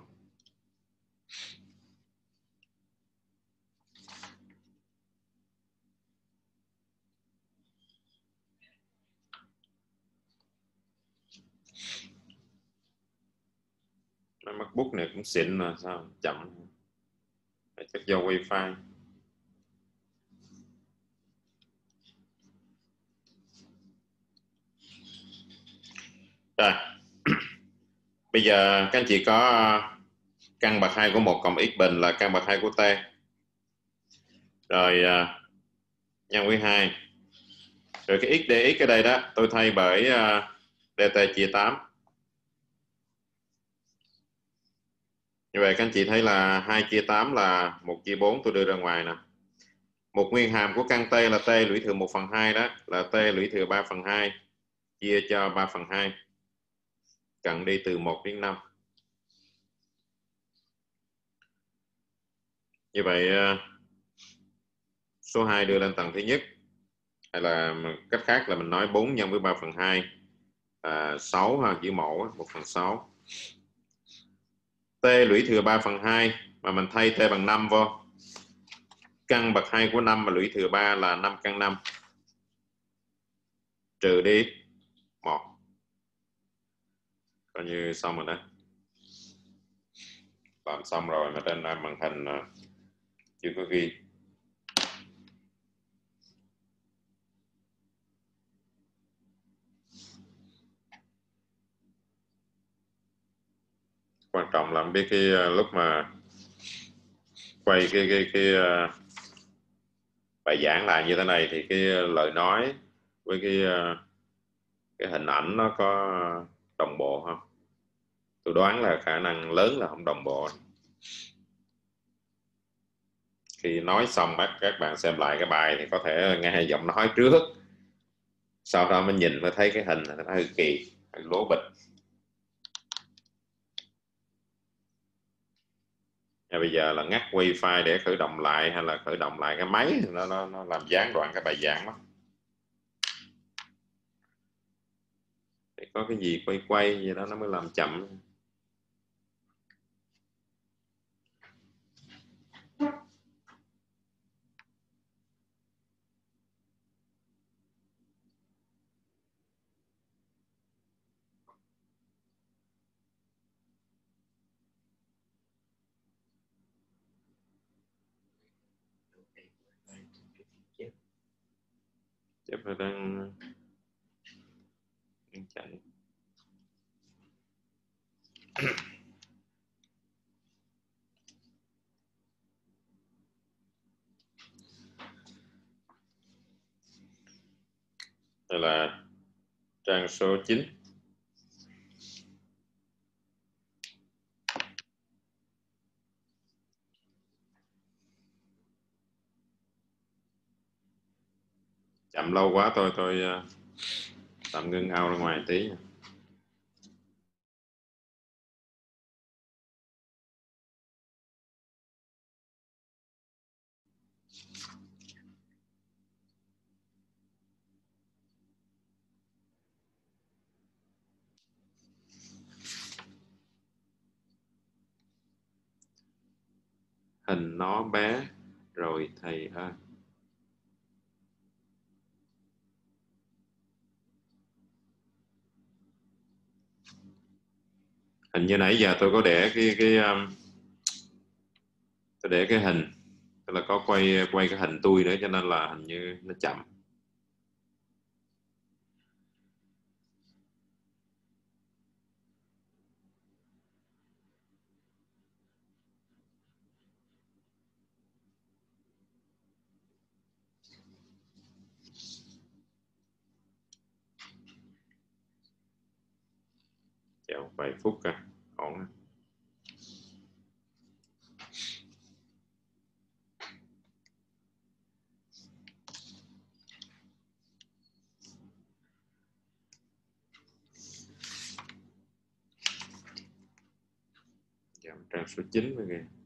MacBook này cũng xịn mà sao chậm. Chắc do wifi. Rồi. Bây giờ các anh chị có căn bậc 2 của 1 cộng x bình là căn bậc 2 của t. Rồi nhân với 2. Rồi cái x dx ở đây đó tôi thay bởi dt chia 8. Như vậy các anh chị thấy là 2 chia 8 là 1 chia 4, tôi đưa ra ngoài nè. Một nguyên hàm của căn t là t lũy thừa 1/2 đó, là t lũy thừa 3/2 chia cho 3/2. Cận đi từ 1 đến 5. Như vậy số 2 đưa lên tầng thứ nhất. Hay là cách khác là mình nói 4 nhân với 3/2 là 6 ha, chữ mẫu 1/6. T lũy thừa 3/2 mà mình thay t bằng 5 vô. Căn bậc 2 của 5 mà lũy thừa 3 là 5 căn 5. Trừ đi 1. Coi như xong rồi đó. Làm xong rồi mà trên màn hình chưa có ghi. Quan trọng là biết cái lúc mà quay cái bài giảng lại như thế này thì cái lời nói với cái hình ảnh nó có đồng bộ không? Tôi đoán là khả năng lớn là không đồng bộ. Khi nói xong các bạn xem lại cái bài thì có thể nghe giọng nói trước, sau đó mới nhìn mới thấy cái hình nó hơi kỳ, hơi lố bịch. Bây giờ là ngắt wifi để khởi động lại hay là khởi động lại cái máy, nó làm gián đoạn cái bài giảng đó. Để có cái gì quay quay gì đó nó mới làm chậm. Chắc là đang chạy. Đây là trang số 9. Chậm lâu quá tôi tạm ngưng out ra ngoài tí. Hình nó bé rồi thầy ơi. Hình như nãy giờ tôi có để tôi để cái hình, tức là có quay cái hình tôi nữa cho nên là hình như nó chậm. Chào vài phút coi ổn. Trang số 9 rồi kìa.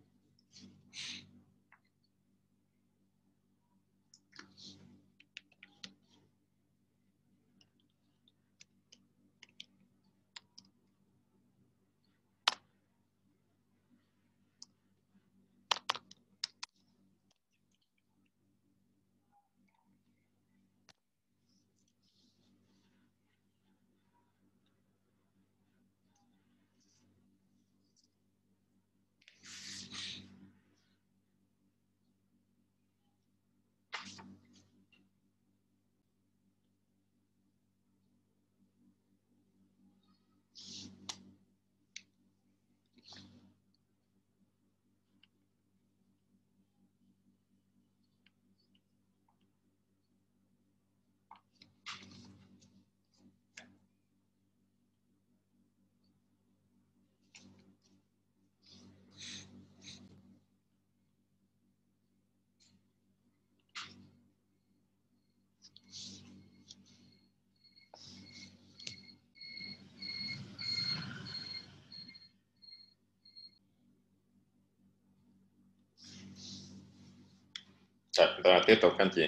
Rồi, chúng ta tiếp tục các anh chị.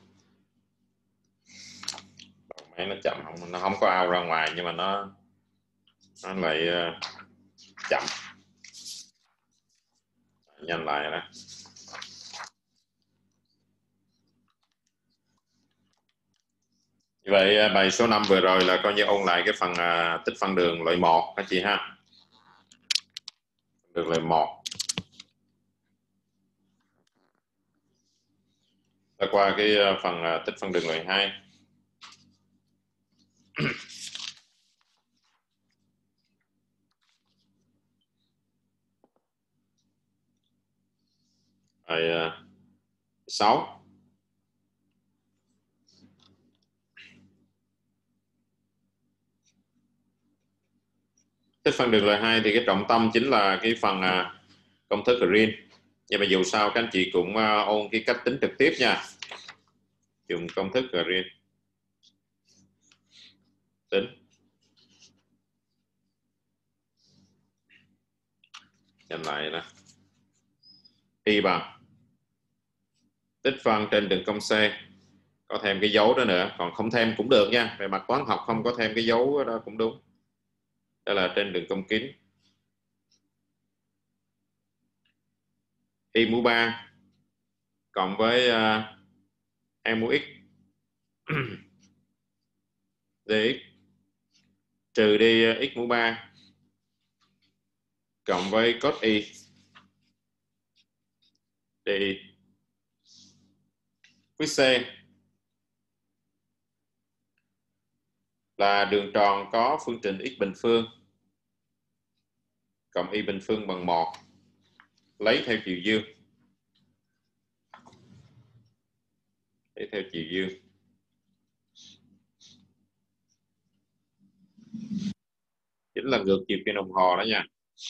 Đầu máy nó chậm, nó không có out ra ngoài nhưng mà nó lại chậm. Nhanh lại đó. Vậy bài số 5 vừa rồi là coi như ôn lại cái phần tích phân đường loại 1 các chị ha. Đường loại 1. Ta qua cái phần tích phân đường loại 2. Bài 6. Tích phân đường lời 2 thì cái trọng tâm chính là cái phần công thức Green. Nhưng mà dù sao các anh chị cũng ôn cái cách tính trực tiếp nha. Dùng công thức Green tính. Nhìn lại nè. Y bằng tích phân trên đường cong C. Có thêm cái dấu đó nữa. Còn không thêm cũng được nha. Về mặt toán học không có thêm cái dấu đó cũng đúng. Đó là trên đường cong kính. Y mũ 3 cộng với E mũ x dx trừ đi x mũ 3 cộng với cos y đi với C là đường tròn có phương trình x bình phương cộng y bình phương bằng 1 lấy theo chiều dương. Lấy theo chiều dương. Chính là ngược chiều kim đồng hồ đó nha.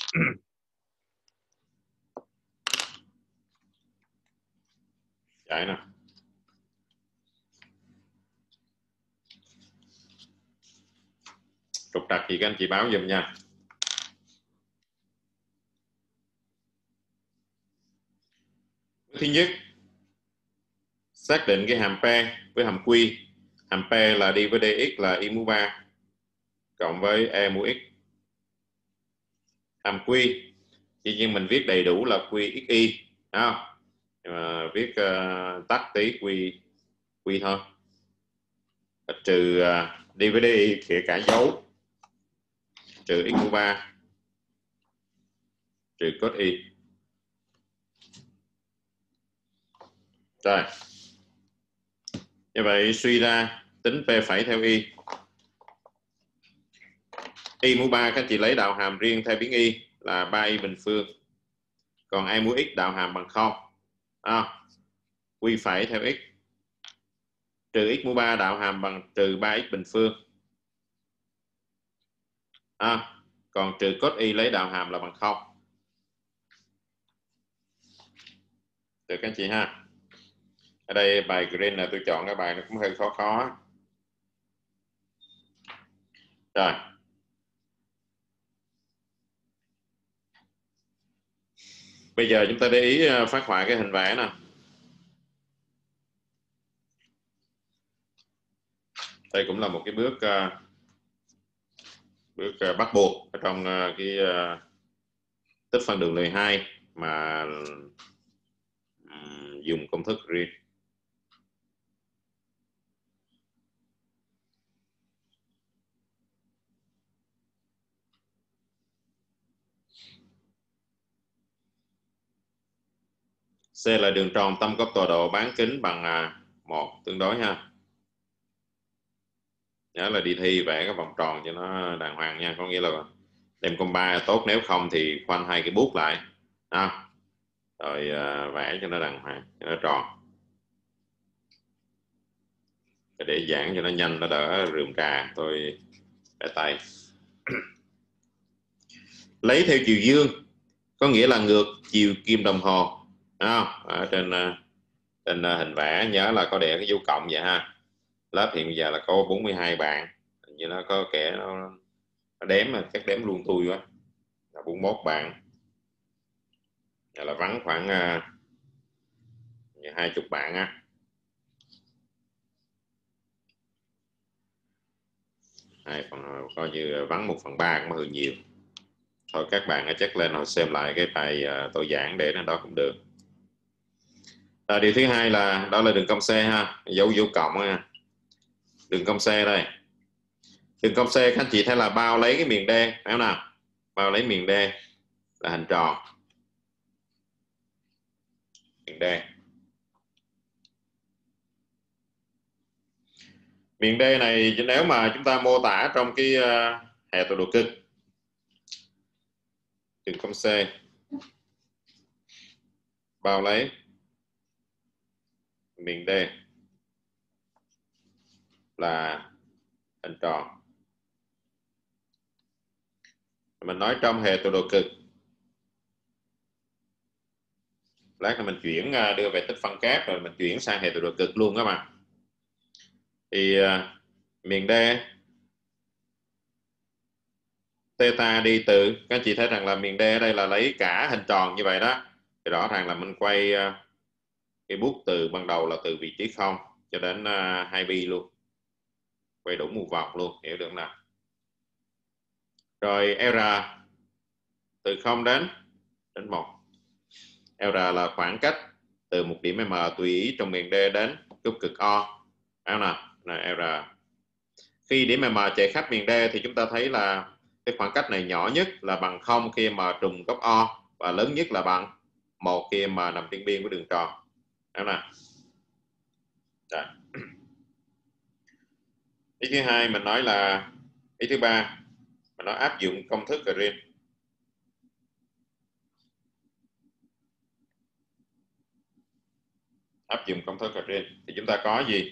Vậy nè. Trục trặc gì các anh chị báo giùm nha. Thứ nhất, xác định cái hàm P với hàm Q. Hàm P là đi với dx là y mũ 3 cộng với e mũ x. Hàm Q chỉ nhiên mình viết đầy đủ là QXY. Viết tắt tí Q thôi. Trừ đi với đi kể cả dấu trừ x mũ 3 trừ cos y. Rồi. Như vậy suy ra tính P phẩy theo y. Y mũ 3 các chị lấy đạo hàm riêng theo biến y là 3y bình phương. Còn e mũ x đạo hàm bằng 0. Q phẩy theo x trừ x mũ 3 đạo hàm bằng trừ 3x bình phương. Còn trừ cos y lấy đạo hàm là bằng 0. Được các chị ha. Ở đây bài Green là tôi chọn cái bài nó cũng hơi khó khó. Rồi. Bây giờ chúng ta để ý phát họa cái hình vẽ nè. Đây cũng là một cái bước bắt buộc ở trong cái tích phân đường lời 2 mà dùng công thức Green. C là đường tròn tâm góc tọa độ bán kính bằng 1 tương đối ha. Nhớ là đi thi vẽ cái vòng tròn cho nó đàng hoàng nha, có nghĩa là đem con ba tốt, nếu không thì khoanh hai cái bút lại rồi vẽ cho nó đàng hoàng, cho nó tròn để giảng cho nó nhanh, nó đỡ rườm rà tôi vẽ tay. Lấy theo chiều dương có nghĩa là ngược chiều kim đồng hồ. Ở trên hình vẽ nhớ là có để cái dấu cộng vậy ha. Lớp hiện giờ là có 42 bạn, như nó có kẻ nó đếm mà chắc đếm luôn tôi quá là 41 bạn. Giờ là vắng khoảng 20 bạn á. Coi như vắng 1/3 cũng hơi nhiều. Thôi các bạn chắc lên họ xem lại cái bài tôi giảng để nó đó cũng được. Điều thứ hai là đó là đường cong C ha, dấu cộng ha. Đường cong C đây. Đường cong C các anh chị thấy là bao lấy cái miền D, phải không nào? Bao lấy miền D là hình tròn. Miền D. Miền D này nếu mà chúng ta mô tả trong cái hệ tọa độ cực, đường cong C bao lấy miền D là hình tròn. Mình nói trong hệ tọa độ cực, lát là mình chuyển đưa về tích phân kép rồi mình chuyển sang hệ tọa độ cực luôn các bạn. Thì miền D theta đi từ, các anh chị thấy rằng là miền D ở đây là lấy cả hình tròn như vậy đó, thì rõ ràng là mình quay cái bút từ ban đầu là từ vị trí 0 cho đến 2pi luôn, quay đủ một vòng luôn, hiểu được không nào? Rồi R từ 0 đến 1. R là khoảng cách từ một điểm M tùy ý trong miền D đến trục cực O. Nào nào, là R. Khi điểm M chạy khắp miền D thì chúng ta thấy là cái khoảng cách này nhỏ nhất là bằng 0 khi M trùng góc O và lớn nhất là bằng 1 khi M nằm trên biên của đường tròn. Nào nào. Rồi. Ý thứ hai mình nói là, ý thứ ba mình nói áp dụng công thức Green. Áp dụng công thức Green thì chúng ta có gì?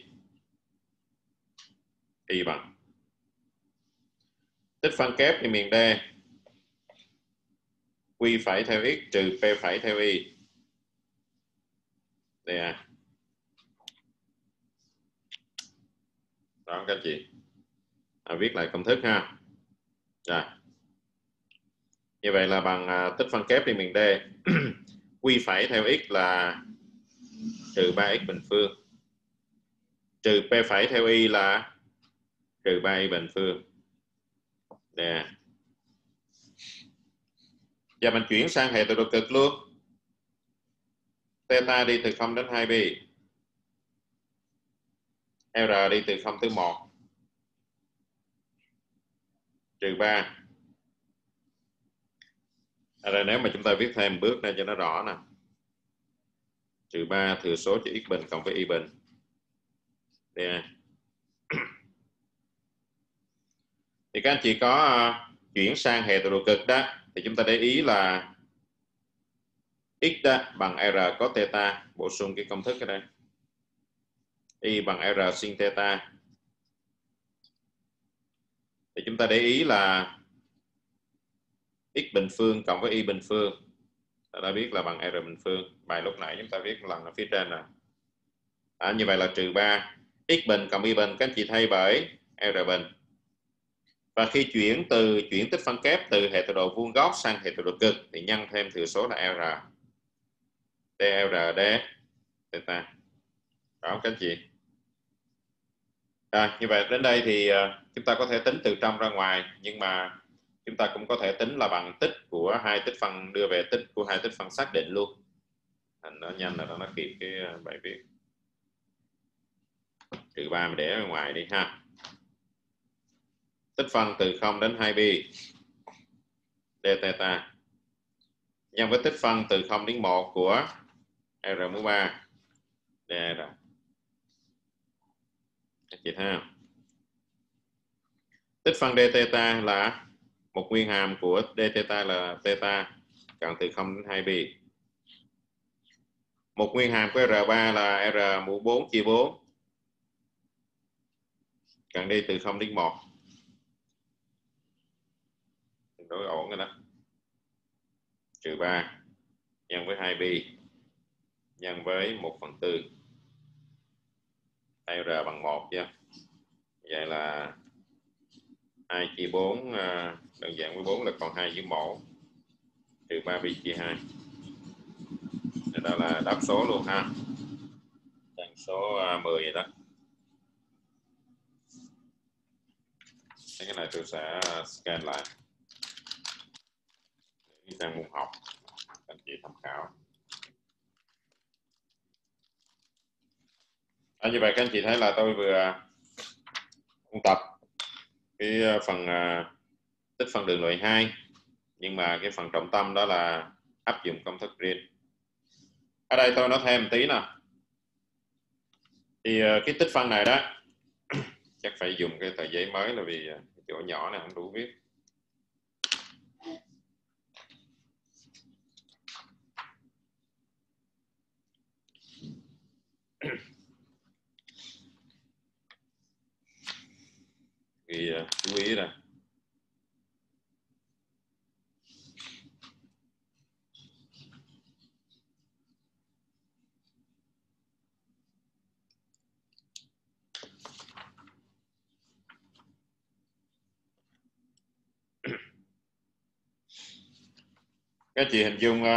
Y bằng tích phân kép thì miền D Q phẩy theo x trừ P phẩy theo y. Đây à. Đó các chị. Viết lại công thức ha. Rồi. Như vậy là bằng tích phân kép đi miền D Q phẩy theo x là trừ 3x bình phương trừ P phẩy theo y là trừ 3y bình phương. Nè. Giờ mình chuyển sang hệ tọa độ cực luôn. Theta đi từ 0 đến 2pi. R đi từ 0 tới 1. Trừ 3. Rồi nếu mà chúng ta viết thêm bước này cho nó rõ nè. Trừ 3 thừa số chữ x bình cộng với y bình. Đây. Thì các anh chị có chuyển sang hệ tọa độ cực đó thì chúng ta để ý là x đó bằng r cos theta, bổ sung cái công thức ở đây. Y bằng r sin theta. Thì chúng ta để ý là x bình phương cộng với y bình phương, ta đã biết là bằng r bình phương. Bài lúc nãy chúng ta viết một lần ở phía trên là như vậy là trừ 3 x bình cộng y bình, các anh chị thay bởi r bình. Và khi chuyển tích phân kép từ hệ tọa độ vuông góc sang hệ tọa độ cực thì nhân thêm thừa số là r. dr d theta. Đó các anh chị. Rồi, như vậy đến đây thì chúng ta có thể tính từ trong ra ngoài, nhưng mà chúng ta cũng có thể tính là bằng tích của hai tích phân, đưa về tích của hai tích phân xác định luôn. Thành nó nhanh là nó kịp cái bài viết. Trừ 3 mình để ở ngoài đi ha. Tích phân từ 0 đến 2pi d theta nhân với tích phân từ 0 đến 1 của r mũ 3 dr. Các chị thấy không? Tích phân d theta là một nguyên hàm của d theta là theta cộng từ 0 đến 2pi. Một nguyên hàm của R3 là R mũ 4 chia 4 càng đi từ 0 đến 1. Đối ổn rồi đó. Trừ 3 nhân với 2pi nhân với 1/4. R bằng 1 chứ. Vậy là 2 chia 4 đơn giản với 4 là còn 2 dưới 1 trừ 3pi chia 2. Đó là đáp số luôn ha. Đáp số 10 vậy đó. Cái này tôi sẽ scan lại sang môn học anh chị tham khảo. Như vậy các anh chị thấy là tôi vừa ôn tập cái phần tích phân đường loại 2, nhưng mà cái phần trọng tâm đó là áp dụng công thức Green. Ở đây tôi nói thêm một tí nào. Thì cái tích phân này đó chắc phải dùng cái tờ giấy mới là vì chỗ nhỏ này không đủ viết. chú ý đây. Các chị hình dung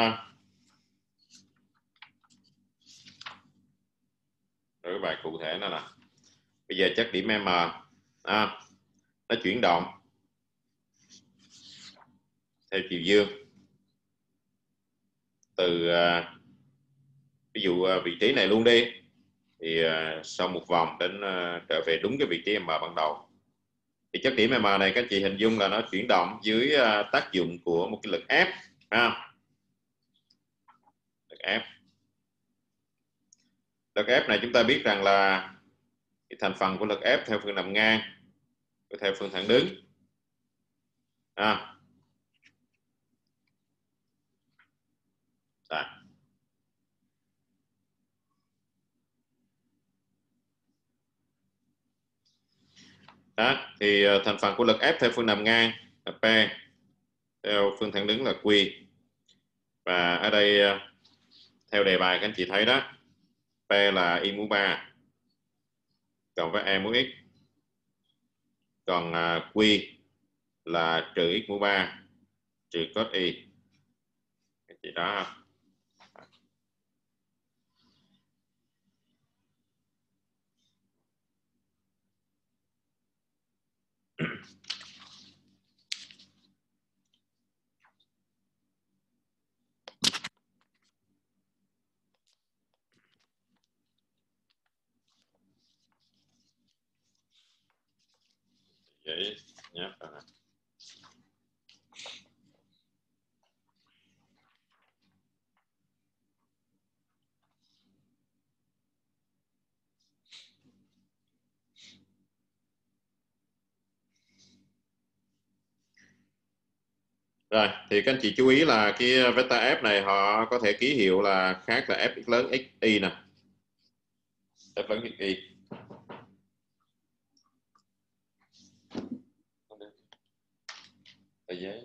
cái bài cụ thể nó nè. Bây giờ chất điểm M nó chuyển động theo chiều dương từ ví dụ vị trí này luôn đi, thì sau một vòng đến trở về đúng cái vị trí M ban đầu. Thì chất điểm M này các chị hình dung là nó chuyển động dưới tác dụng của một cái lực ép, lực ép. Lực ép này chúng ta biết rằng là cái thành phần của lực ép theo phương nằm ngang theo phương thẳng đứng. Đó, thì thành phần của lực ép theo phương nằm ngang là P, theo phương thẳng đứng là Q. Và ở đây theo đề bài các anh chị thấy đó, P là y mũ 3 cộng với e mũ x, còn Q là trừ x mũ 3 trừ cos y. Các chị đó. Vậy nhé. Rồi, thì các anh chị chú ý là cái vector F này họ có thể ký hiệu là khác là F lớn x y nè. F lớn x y. Tờ giấy.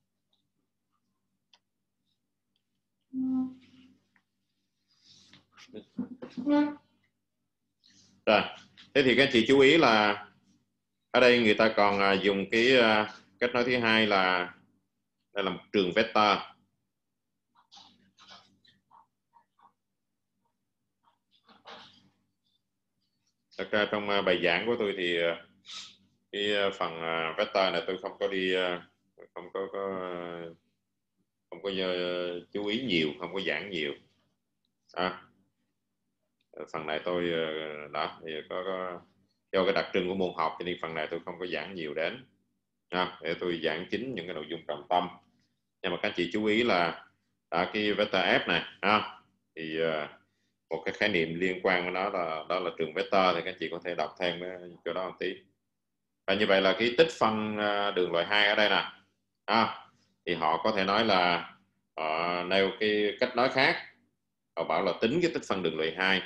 Rồi, thế thì các anh chị chú ý là ở đây người ta còn dùng cái cách nói thứ hai là đây là một trường vector. Thật ra trong bài giảng của tôi thì cái phần vector này tôi không có đi không có chú ý nhiều, không có giảng nhiều. Phần này tôi đó thì có do cái đặc trưng của môn học cho nên phần này tôi không có giảng nhiều đến, để tôi giảng chính những cái nội dung trọng tâm. Nhưng mà các anh chị chú ý là cái vector F này thì một cái khái niệm liên quan với nó là đó là trường vector, thì các anh chị có thể đọc thêm chỗ đó một tí. Và như vậy là cái tích phân đường loại 2 ở đây nè, thì họ có thể nói là họ nêu cái cách nói khác, họ bảo là tính cái tích phân đường loại 2.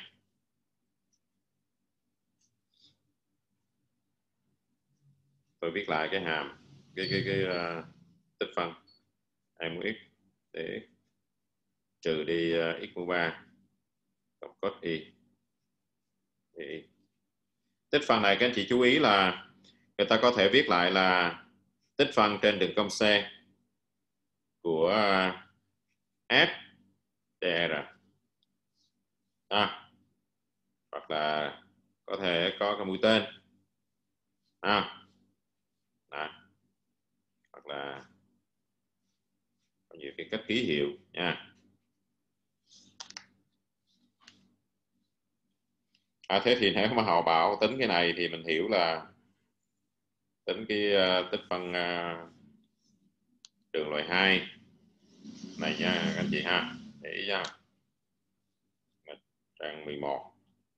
Tôi viết lại cái hàm cái tích phân 2 mũ x để trừ đi x mũ 3 cộng cos y. Thì tích phân này các anh chị chú ý là người ta có thể viết lại là tích phân trên đường cong C của F dr, hoặc là có thể có cái mũi tên, hoặc là có nhiều cái cách ký hiệu nha. Thế thì nếu mà họ bảo tính cái này thì mình hiểu là tính cái tích phân đường loại 2 này nha các anh chị ha. Để ý nha. Trang 11.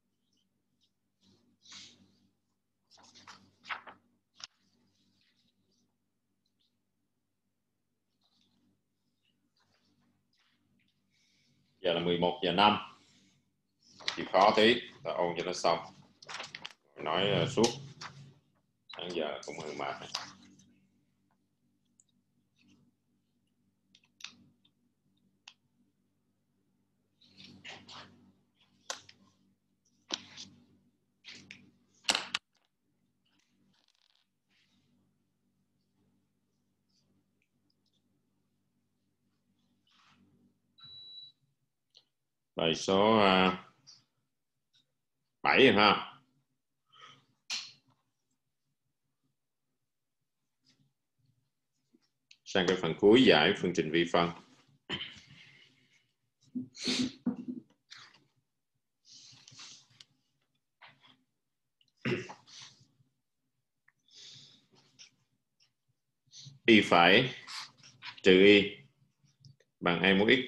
Giờ là 11 giờ 5. Chịu khó tí, ta ôn cho nó xong. Nói suốt. Nãy giờ cũng hơi mệt. Bài số 7 rồi ha. Sang cái phần cuối giải phương trình vi phân. Y phải trừ y bằng e mũ x.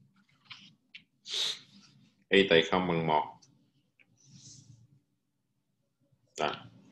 Y tại 0 bằng 1. Đó.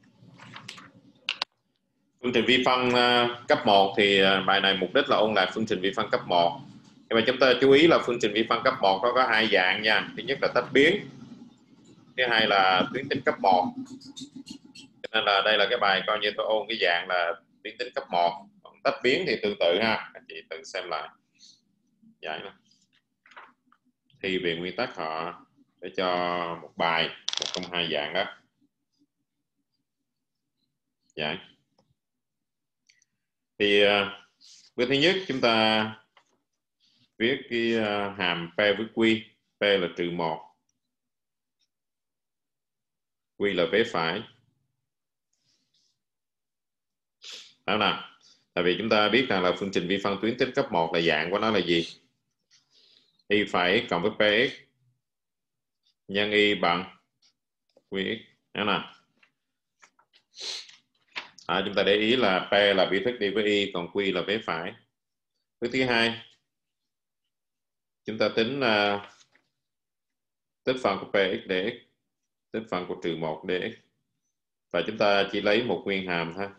Phương trình vi phân cấp 1 thì bài này mục đích là ôn lại phương trình vi phân cấp 1. Nhưng mà chúng ta chú ý là phương trình vi phân cấp 1 nó có hai dạng nha. Thứ nhất là tách biến, thứ hai là tuyến tính cấp 1. Cho nên là đây là cái bài coi như tôi ôn cái dạng là tuyến tính cấp 1. Còn tách biến thì tương tự ha, các chị tự xem lại. Giải này. Thi về nguyên tắc họ để cho một bài, một trong hai dạng đó. Giải. Thì bước thứ nhất chúng ta viết cái hàm P với Q. P là trừ 1, Q là vế phải. Đó nào. Tại vì chúng ta biết rằng là phương trình vi phân tuyến tính cấp 1 là dạng của nó là gì? Y phải cộng với Px nhân Y bằng Qx. Đó nào. Chúng ta để ý là P là biểu thức đi với Y, còn Q là vế phải. Bước thứ hai, chúng ta tính tích phân của Px dx, tích phân của trừ 1 dx. Và chúng ta chỉ lấy một nguyên hàm thôi.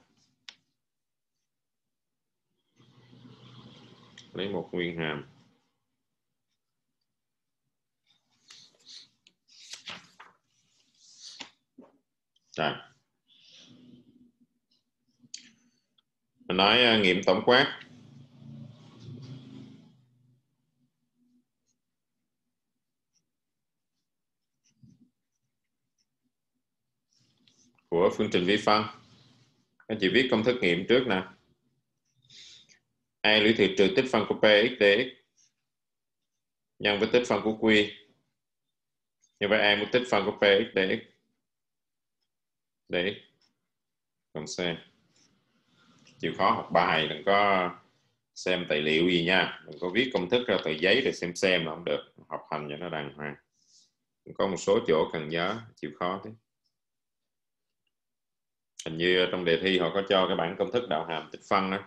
Lấy một nguyên hàm. Rồi. Mình nói nghiệm tổng quát. Của phương trình vi phân. Các chị viết công thức nghiệm trước nè. A lũy thừa trừ tích phân của Px dx nhân với tích phân của Q nhân với A một tích phân của Px dx dx cộng C. Chịu khó học bài, đừng có xem tài liệu gì nha, đừng có viết công thức ra tờ giấy để xem là không được. Học hành cho nó đàng hoàng. Có một số chỗ cần nhớ, chịu khó thế. Hình như trong đề thi họ có cho cái bảng công thức đạo hàm tích phân đó.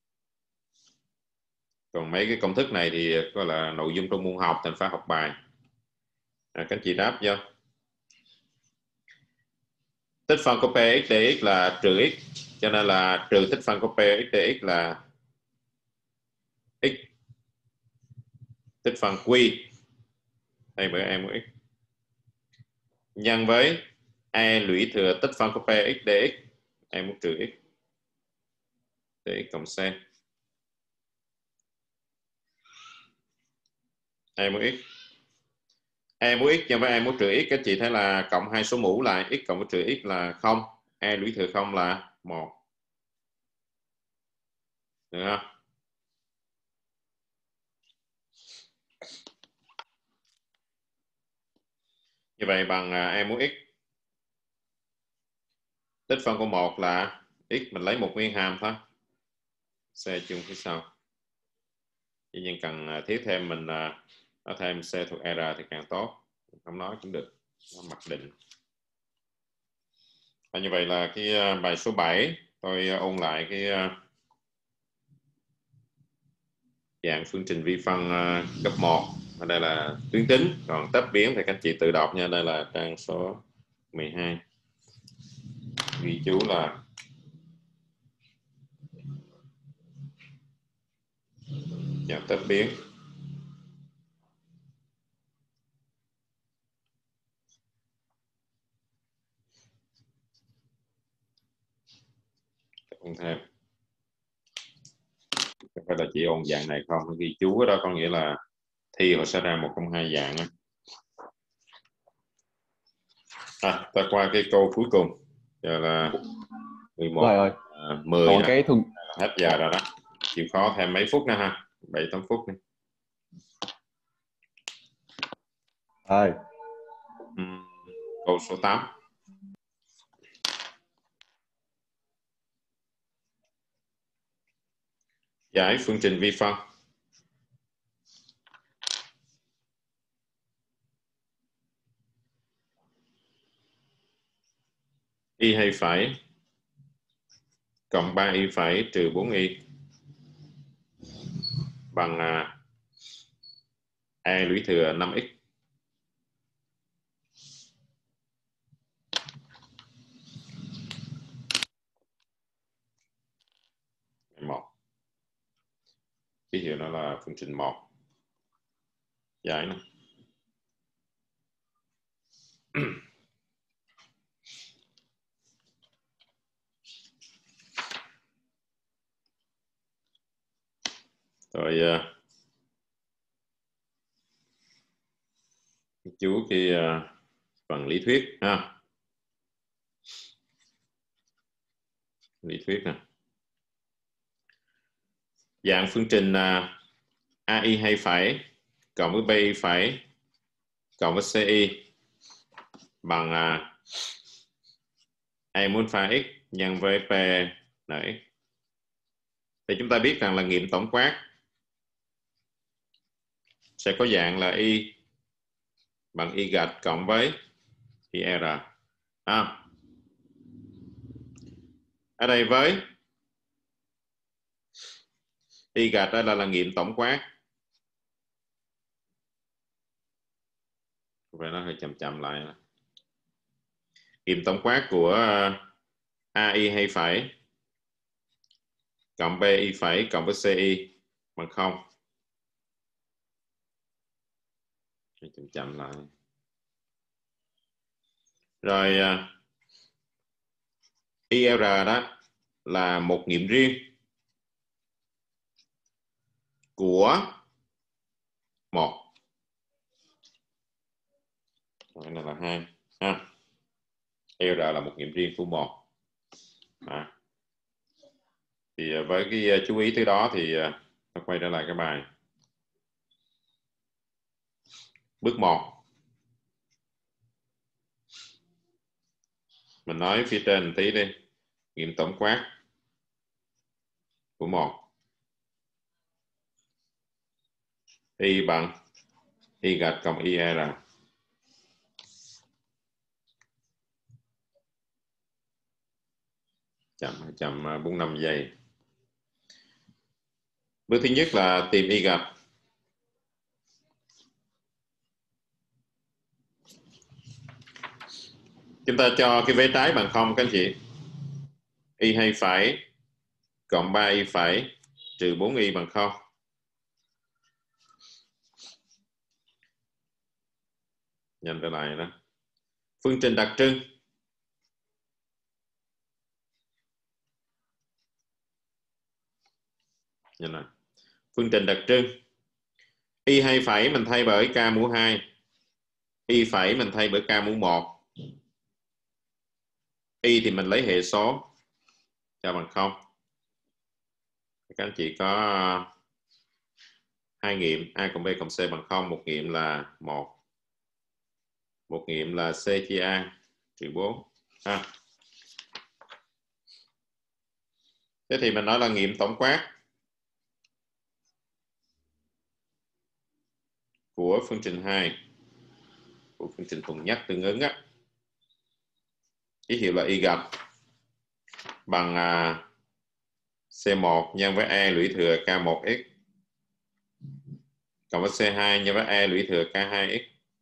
Còn mấy cái công thức này thì có là nội dung trong môn học thành phải học bài. Các anh chị đáp vô. Tích phân của Px dx là trừ x, cho nên là trừ tích phân của Px dx là x. Tích phân Q đây bởi em của x nhân với A lũy thừa tích phân của Px dx em muốn trừ x dx cộng C. A mũ x. A mũ x nhân với A mũ trừ x, các chị thấy là cộng hai số mũ lại, x cộng với trừ x là 0, A lũy thừa 0 là 1. Được không? Như vậy bằng A mũ x. Tích phân của 1 là x, mình lấy một nguyên hàm thôi. C chung phía sau. Chỉ nhiên cần thiết thêm mình có thêm C thuộc R thì càng tốt. Không nói cũng được. Nó mặc định. Như vậy là cái bài số 7 tôi ôn lại cái dạng phương trình vi phân cấp 1. Ở đây là tuyến tính, còn tách biến thì các anh chị tự đọc nha. Đây là trang số 12. Ghi chú là dạng tách biến. Không thêm. Không phải là chỉ ôn dạng này không, ghi chú ở đó có nghĩa là thi họ sẽ ra một trong hai dạng. Ta qua cái câu cuối cùng. Giờ là 11, Rồi rồi. 10 Còn đó. cái thuần Hết giờ rồi đó. Chịu khó thêm mấy phút nữa ha. 7-8 phút đi. rồi. Câu số 8. Giải phương trình vi phân. Y hay phải cộng 3y phải trừ 4y bằng e lũy thừa 5x. Một. Ký hiệu nó là phương trình 1. Giải này. Rồi chú cái phần lý thuyết ha. Lý thuyết nè. Dạng phương trình AI hay phải cộng với BI phải cộng với CI bằng E muốn pha x nhân với P nx. Thì chúng ta biết rằng là nghiệm tổng quát sẽ có dạng là y bằng y gạch cộng với ir. Ở đây với y gạch đó là nghiệm tổng quát. Vậy nó hơi chậm lại. Nghiệm tổng quát của AI hay phải cộng BI phải cộng với CI bằng 0. Chậm lại. Rồi IR đó là một nghiệm riêng của 1. Cái này là 2 ha. IR là một nghiệm riêng của 1. Thì với cái chú ý tới đó thì ta quay trở lại cái bài. Bước 1. Mình nói phía trên một tí đi. Nghiệm tổng quát của 1. Y bằng y gạch cộng IR. Chậm 45 giây. Bước thứ nhất là tìm y gạch. Chúng ta cho cái vế trái bằng 0 các anh chị. Y hay phải cộng 3y phải trừ 4y bằng 0. Nhanh trở lại đó. Phương trình đặc trưng. Nhanh này. Phương trình đặc trưng. Y hay phải mình thay bởi k mũ 2. Y phải mình thay bởi k mũ 1. Y thì mình lấy hệ số cho bằng 0. Các anh chị có hai nghiệm A cộng B cộng C bằng 0. Một nghiệm là 1. Một nghiệm là C chia A trừ 4 ha. Thế thì mình nói là nghiệm tổng quát của phương trình 2, của phương trình thuần nhất tương ứng á, ký hiệu là y gạch bằng C1 nhân với E lũy thừa K1x cộng với C2 nhân với E lũy thừa K2x.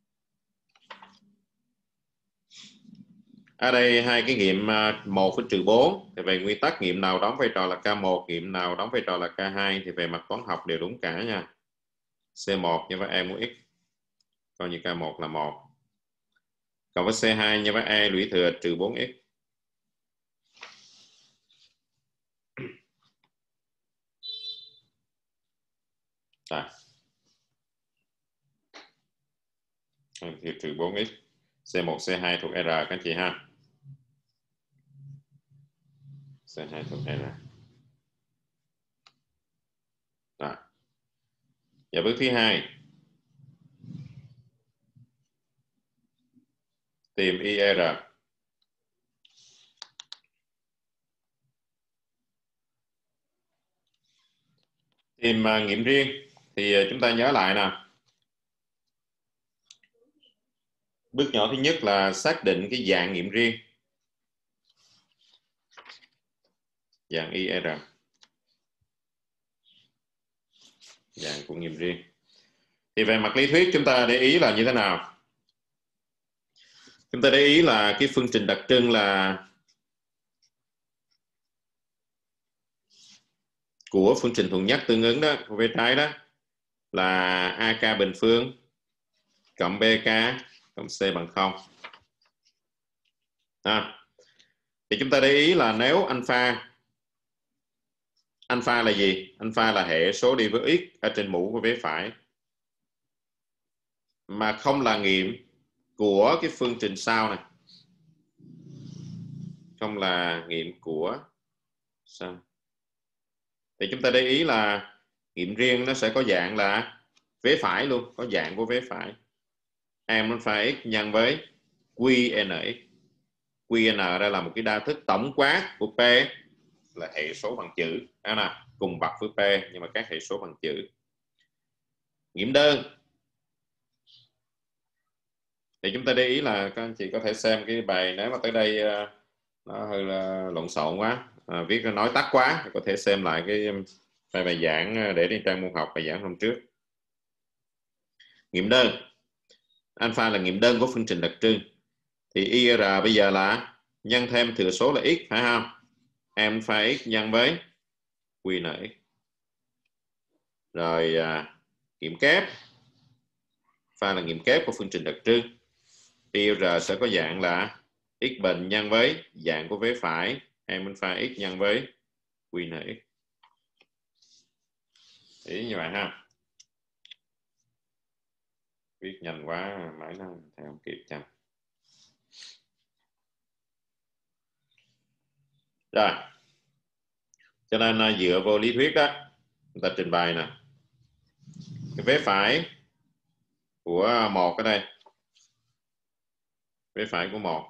Ở đây hai cái nghiệm 1 với trừ 4 thì về nguyên tắc nghiệm nào đóng vai trò là K1, nghiệm nào đóng vai trò là K2 thì về mặt toán học đều đúng cả nha. C1 nhân với E mũ x coi như K1 là 1 cộng với C2 nhân với E lũy thừa trừ 4x. Rồi. Thì trừ 4x. C1, C2 thuộc R các anh chị ha. C2 thuộc R. Rồi. Và bước thứ hai. Tìm IR. Tìm nghiệm riêng thì chúng ta nhớ lại nè. Bước nhỏ thứ nhất là xác định cái dạng nghiệm riêng. Dạng IR. Dạng của nghiệm riêng. Thì về mặt lý thuyết chúng ta để ý là như thế nào? Chúng ta để ý là cái phương trình đặc trưng là của phương trình thuận nhất tương ứng đó, của vế trái đó là AK bình phương cộng BK cộng C bằng 0. Thì chúng ta để ý là nếu alpha là gì? Alpha là hệ số đi với x ở trên mũ của vế phải mà không là nghiệm của cái phương trình sau này. Không là nghiệm của sao? Thì chúng ta để ý là nghiệm riêng nó sẽ có dạng là vế phải luôn, có dạng của vế phải. M alpha x nhân với QNX. QN đây là một cái đa thức tổng quát của P là hệ số bằng chữ. Cùng bậc với P nhưng mà các hệ số bằng chữ. Nghiệm đơn. Thì chúng ta để ý là các anh chị có thể xem cái bài, nếu mà tới đây nó hơi là lộn xộn quá, viết nó nói tắt quá, thì có thể xem lại cái bài giảng để trên trang môn học, bài giảng hôm trước. Nghiệm đơn. Alpha là nghiệm đơn của phương trình đặc trưng. Thì IR bây giờ là nhân thêm thừa số là x, phải không? Alpha x nhân với QNX. Rồi nghiệm kép. Alpha là nghiệm kép của phương trình đặc trưng. IR sẽ có dạng là x bình nhân với dạng của vế phải M alpha x nhân với QNX. Ý như vậy ha. Viết nhanh quá máy nó theo không kịp chăng. Rồi. Cho nên dựa vô lý thuyết đó, chúng ta trình bày nè. Cái vế phải của 1 ở đây. Vế phải của 1.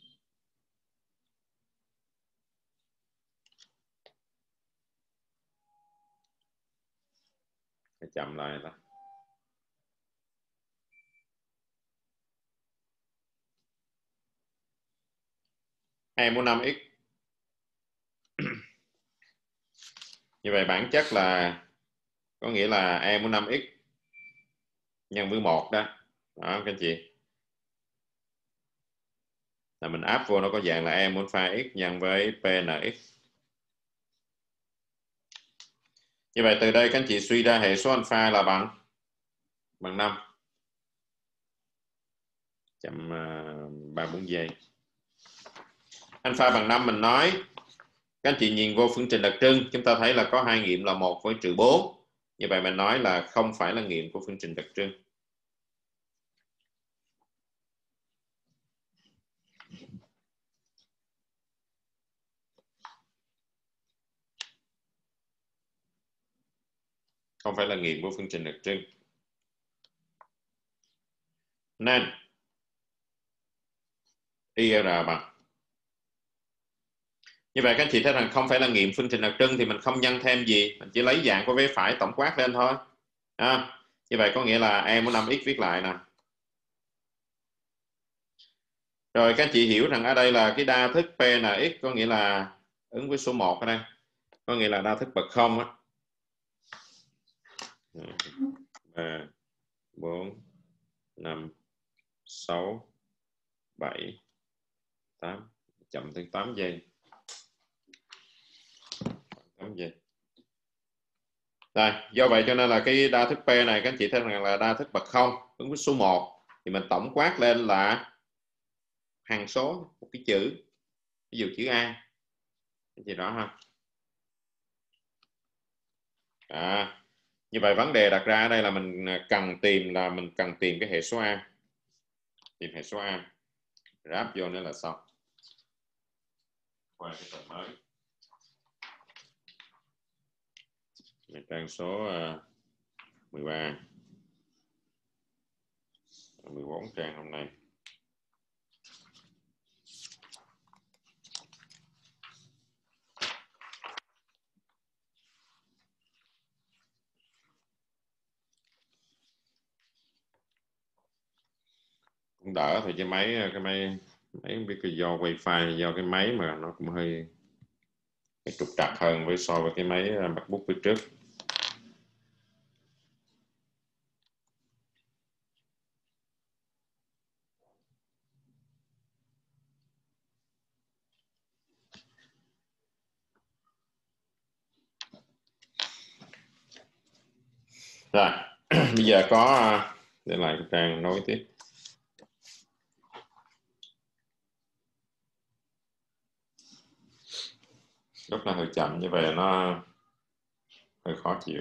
Phải chậm lại đó. E mũ 5x. Như vậy bản chất là có nghĩa là E mũ 5x nhân với 1 đó. Đó các anh chị. Là mình áp vô nó có dạng là E mũ alpha x nhân với PNX. Như vậy từ đây các anh chị suy ra hệ số alpha là bằng 5. Chậm 3-4 giây. Alpha bằng 5 mình nói, các anh chị nhìn vô phương trình đặc trưng, chúng ta thấy là có hai nghiệm là 1 với trừ 4. Như vậy mình nói là không phải là nghiệm của phương trình đặc trưng. Không phải là nghiệm của phương trình đặc trưng. Nên IR bằng. Như vậy các anh chị thấy rằng không phải là nghiệm phương trình đặc trưng thì mình không nhân thêm gì, mình chỉ lấy dạng của vế phải tổng quát lên thôi. Như vậy có nghĩa là E mũ 5x viết lại nè. Rồi các anh chị hiểu rằng ở đây là cái đa thức PNX có nghĩa là ứng với số 1 ở đây. Có nghĩa là đa thức bậc 0 á. 3, 4, 5, 6, 7, 8. Chậm tới 8 giây. 8 giây. Rồi, do vậy cho nên là cái đa thức P này các anh chị thấy rằng là đa thức bậc 0 ứng với số 1 thì mình tổng quát lên là hằng số một cái chữ, ví dụ chữ A. Cái gì đó ha. Như vậy vấn đề đặt ra ở đây là mình cần tìm cái hệ số A. Tìm hệ số A. Rồi áp vô nữa là xong. Qua cái phần mới. Trang số 13. 14 trang hôm nay. Cũng đỡ thôi chứ cái máy không biết do wifi hay do cái máy mà nó cũng hơi trục trặc hơn so với cái máy MacBook phía trước. Rồi, bây giờ có để lại cái trang nối tiếp. Lúc nó hơi chậm như vậy nó hơi khó chịu.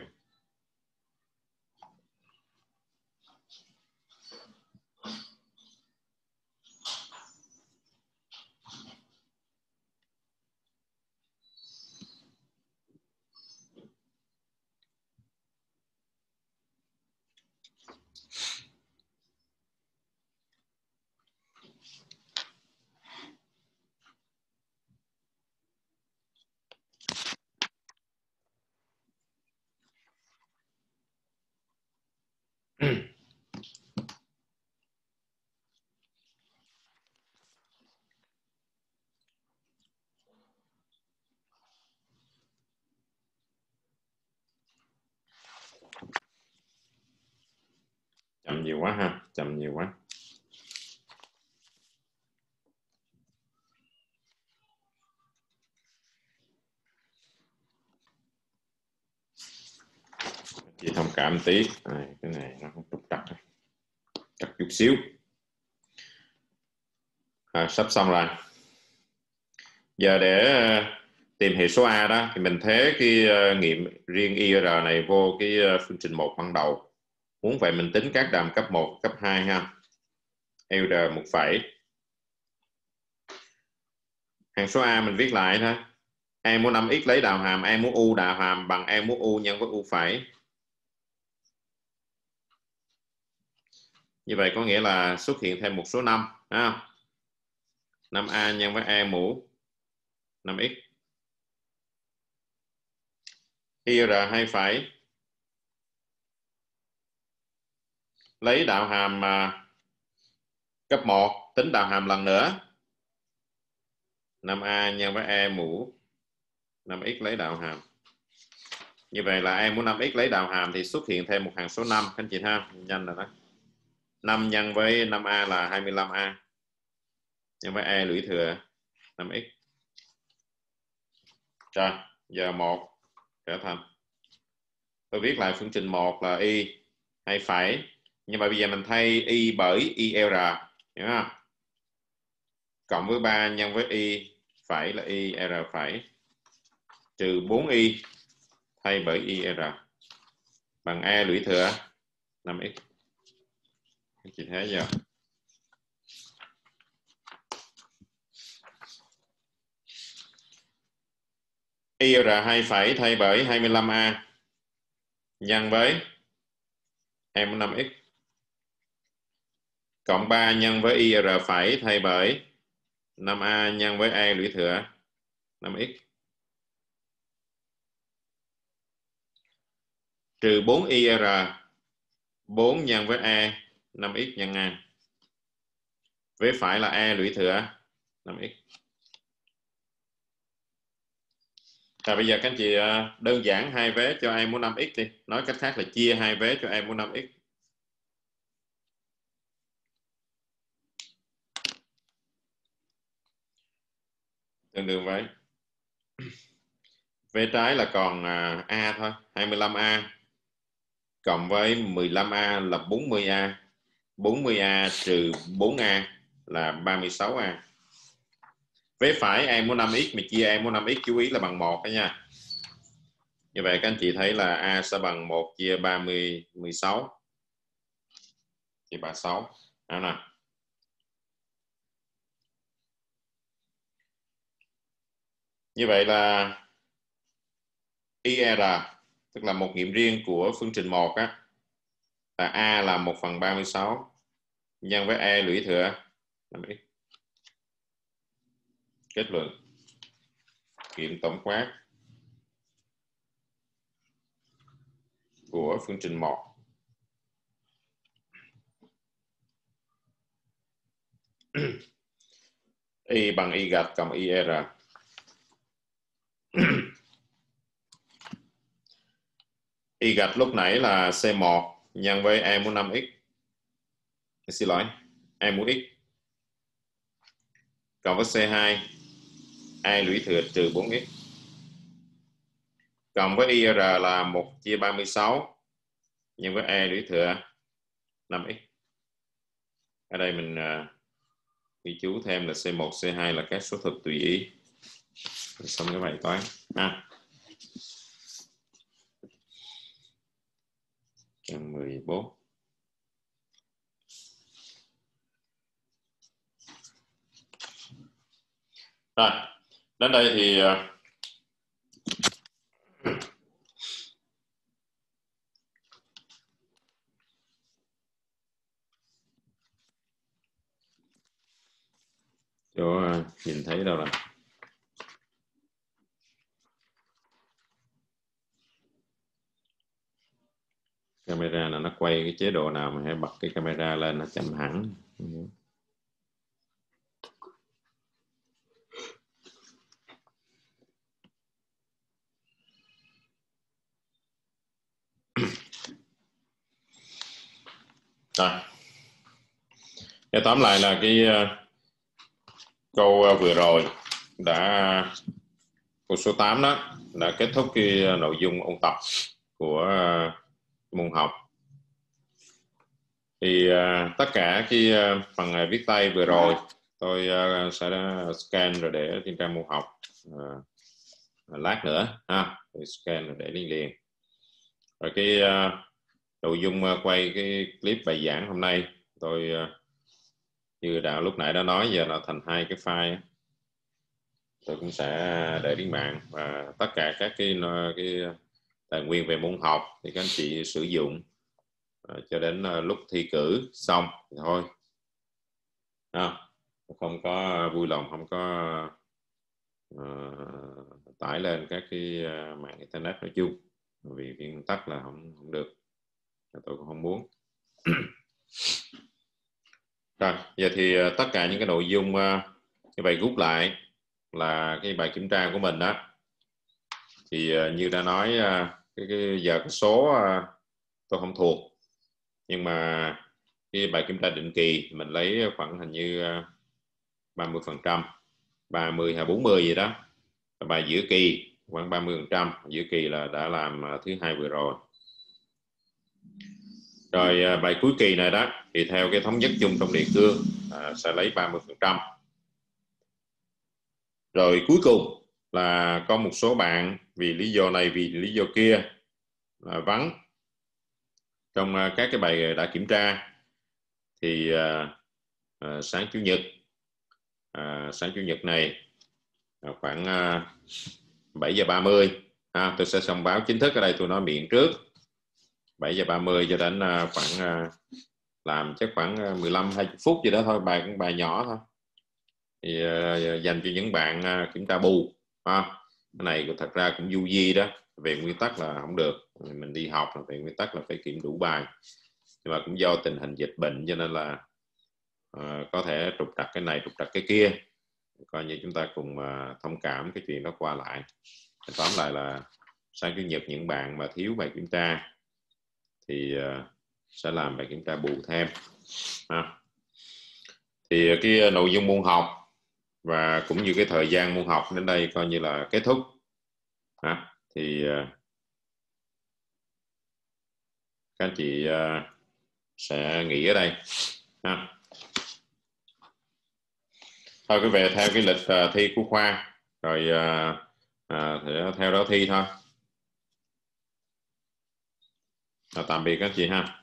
Chậm nhiều quá ha, chậm nhiều quá. Chỉ thông cảm tí. Cái này nó không trục trặc, trặc chút xíu. Sắp xong rồi. Giờ để tìm hệ số A đó thì mình thế cái nghiệm riêng IR này vô cái phương trình 1 ban đầu. Muốn vậy mình tính các đàm cấp 1, cấp 2 ha. IR 1 phẩy. Hằng số A mình viết lại thôi. E mũ 5x lấy đạo hàm E mũ U đạo hàm bằng E mũ U nhân với U phẩy. Như vậy có nghĩa là xuất hiện thêm một số 5. 5A nhân với E mũ 5x. IR 2 phẩy. Lấy đạo hàm cấp 1, tính đạo hàm lần nữa. 5A nhân với E mũ 5x lấy đạo hàm. Như vậy là E mũ 5x lấy đạo hàm thì xuất hiện thêm một hằng số 5. Các anh chị ha, nhanh rồi đó. 5 nhân với 5A là 25A. Nhân với E lũy thừa 5x. Rồi, giờ 1 trở thành. Tôi viết lại phương trình 1 là y 2 phẩy. Nhưng mà bây giờ mình thay y bởi IR. Hiểu không? Cộng với 3 nhân với y phẩy là IR phẩy. Trừ 4y thay bởi IR. Bằng E lũy thừa 5x. Chị thấy giờ. IR 2 phẩy thay bởi 25A nhân với E mũ 5x. Cộng 3 nhân với IR phẩy thay bởi 5A nhân với E lũy thừa 5x. Trừ 4IR 4 nhân với E 5x nhân A. Vế phải là E lũy thừa 5x. Rồi bây giờ các anh chị đơn giản hai vế cho E mũ 5x đi. Nói cách khác là chia hai vế cho E mũ 5x. Tương đương với vế trái là còn A thôi, 25A cộng với 15A là 40A. 40A trừ 4A là 36A. Vế phải E mũ 5x mà chia E mũ 5x chú ý là bằng 1 đó nha. Như vậy các anh chị thấy là A sẽ bằng 1 chia 30, 16 chia 36. Đó nè. Như vậy là IR, tức là một nghiệm riêng của phương trình 1 á, là A là 1/36 nhân với E lũy thừa 5x. Kết luận nghiệm tổng quát của phương trình 1. Y bằng Y gạch cộng IR. Y gạch lúc nãy là C1 nhân với E mũ 5x. Xin lỗi, E mũ x cộng với C2 E lũy thừa trừ 4x cộng với IR là 1 chia 36 nhân với E lũy thừa 5x. Ở đây mình ghi chú thêm là C1, C2 là các số thực tùy ý. Xong cái bài toán. 14. Rồi, đến đây thì chỗ nhìn thấy đâu rồi. Camera là nó quay cái chế độ nào mà hay bật cái camera lên nó chậm hẳn. Rồi. Để tóm lại là cái câu vừa rồi câu số 8 đó đã kết thúc cái nội dung ôn tập của môn học. Thì tất cả cái phần viết tay vừa rồi tôi sẽ scan rồi để trên trang môn học lát nữa tôi scan rồi để liền. Rồi cái nội dung quay cái clip bài giảng hôm nay tôi như lúc nãy đã nói, giờ nó thành 2 cái file. Tôi cũng sẽ để đến bạn, và tất cả các cái tài nguyên về môn học thì các anh chị sử dụng cho đến lúc thi cử xong thì thôi. Không có vui lòng không có tải lên các cái mạng internet nói chung, vì nguyên tắc là không được, tôi cũng không muốn. Rồi, giờ thì tất cả những cái nội dung như vậy rút lại là cái bài kiểm tra của mình đó. Thì như đã nói, cái giờ cái số tôi không thuộc, nhưng mà cái bài kiểm tra định kỳ mình lấy khoảng hình như 30%, 30 hay 40 gì đó. Bài giữa kỳ khoảng 30%, giữa kỳ là đã làm thứ hai vừa rồi. Rồi bài cuối kỳ này đó thì theo cái thống nhất chung trong đề cương sẽ lấy 30%. Rồi cuối cùng là có một số bạn vì lý do này vì lý do kia là vắng trong các cái bài đã kiểm tra. Thì sáng chủ nhật này khoảng 7:30 tôi sẽ thông báo chính thức. Ở đây tôi nói miệng trước 7:30 cho đến khoảng làm chắc khoảng 15-20 phút gì đó thôi, bài nhỏ thôi, thì dành cho những bạn kiểm tra bù. Cái này thật ra cũng du di đó, về nguyên tắc là không được, mình đi học là về nguyên tắc là phải kiểm đủ bài, nhưng mà cũng do tình hình dịch bệnh cho nên là có thể trục trặc cái này trục trặc cái kia, coi như chúng ta cùng thông cảm cái chuyện đó qua lại. Tóm lại là sáng chủ nhật những bạn mà thiếu bài kiểm tra thì sẽ làm bài kiểm tra bù thêm. Thì cái nội dung môn học và cũng như cái thời gian môn học đến đây coi như là kết thúc. Thì các anh chị sẽ nghỉ ở đây. Thôi quý vị theo cái lịch thi của khoa rồi theo đó thi thôi. Tạm biệt các chị ha.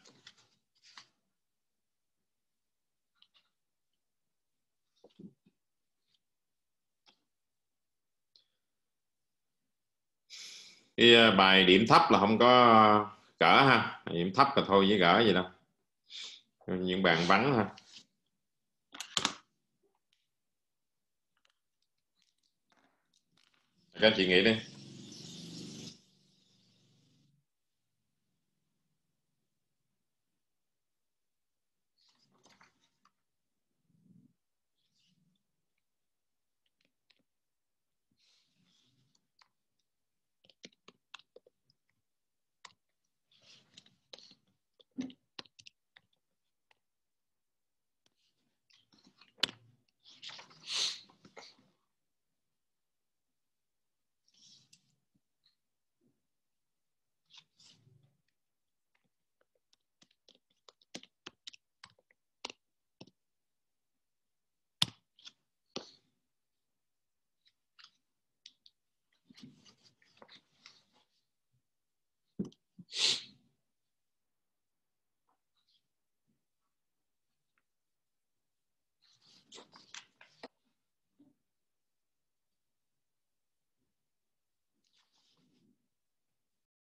Cái bài điểm thấp là không có cỡ ha, điểm thấp là thôi với gỡ gì đâu, những bạn vắng ha. Các chị nghĩ đi.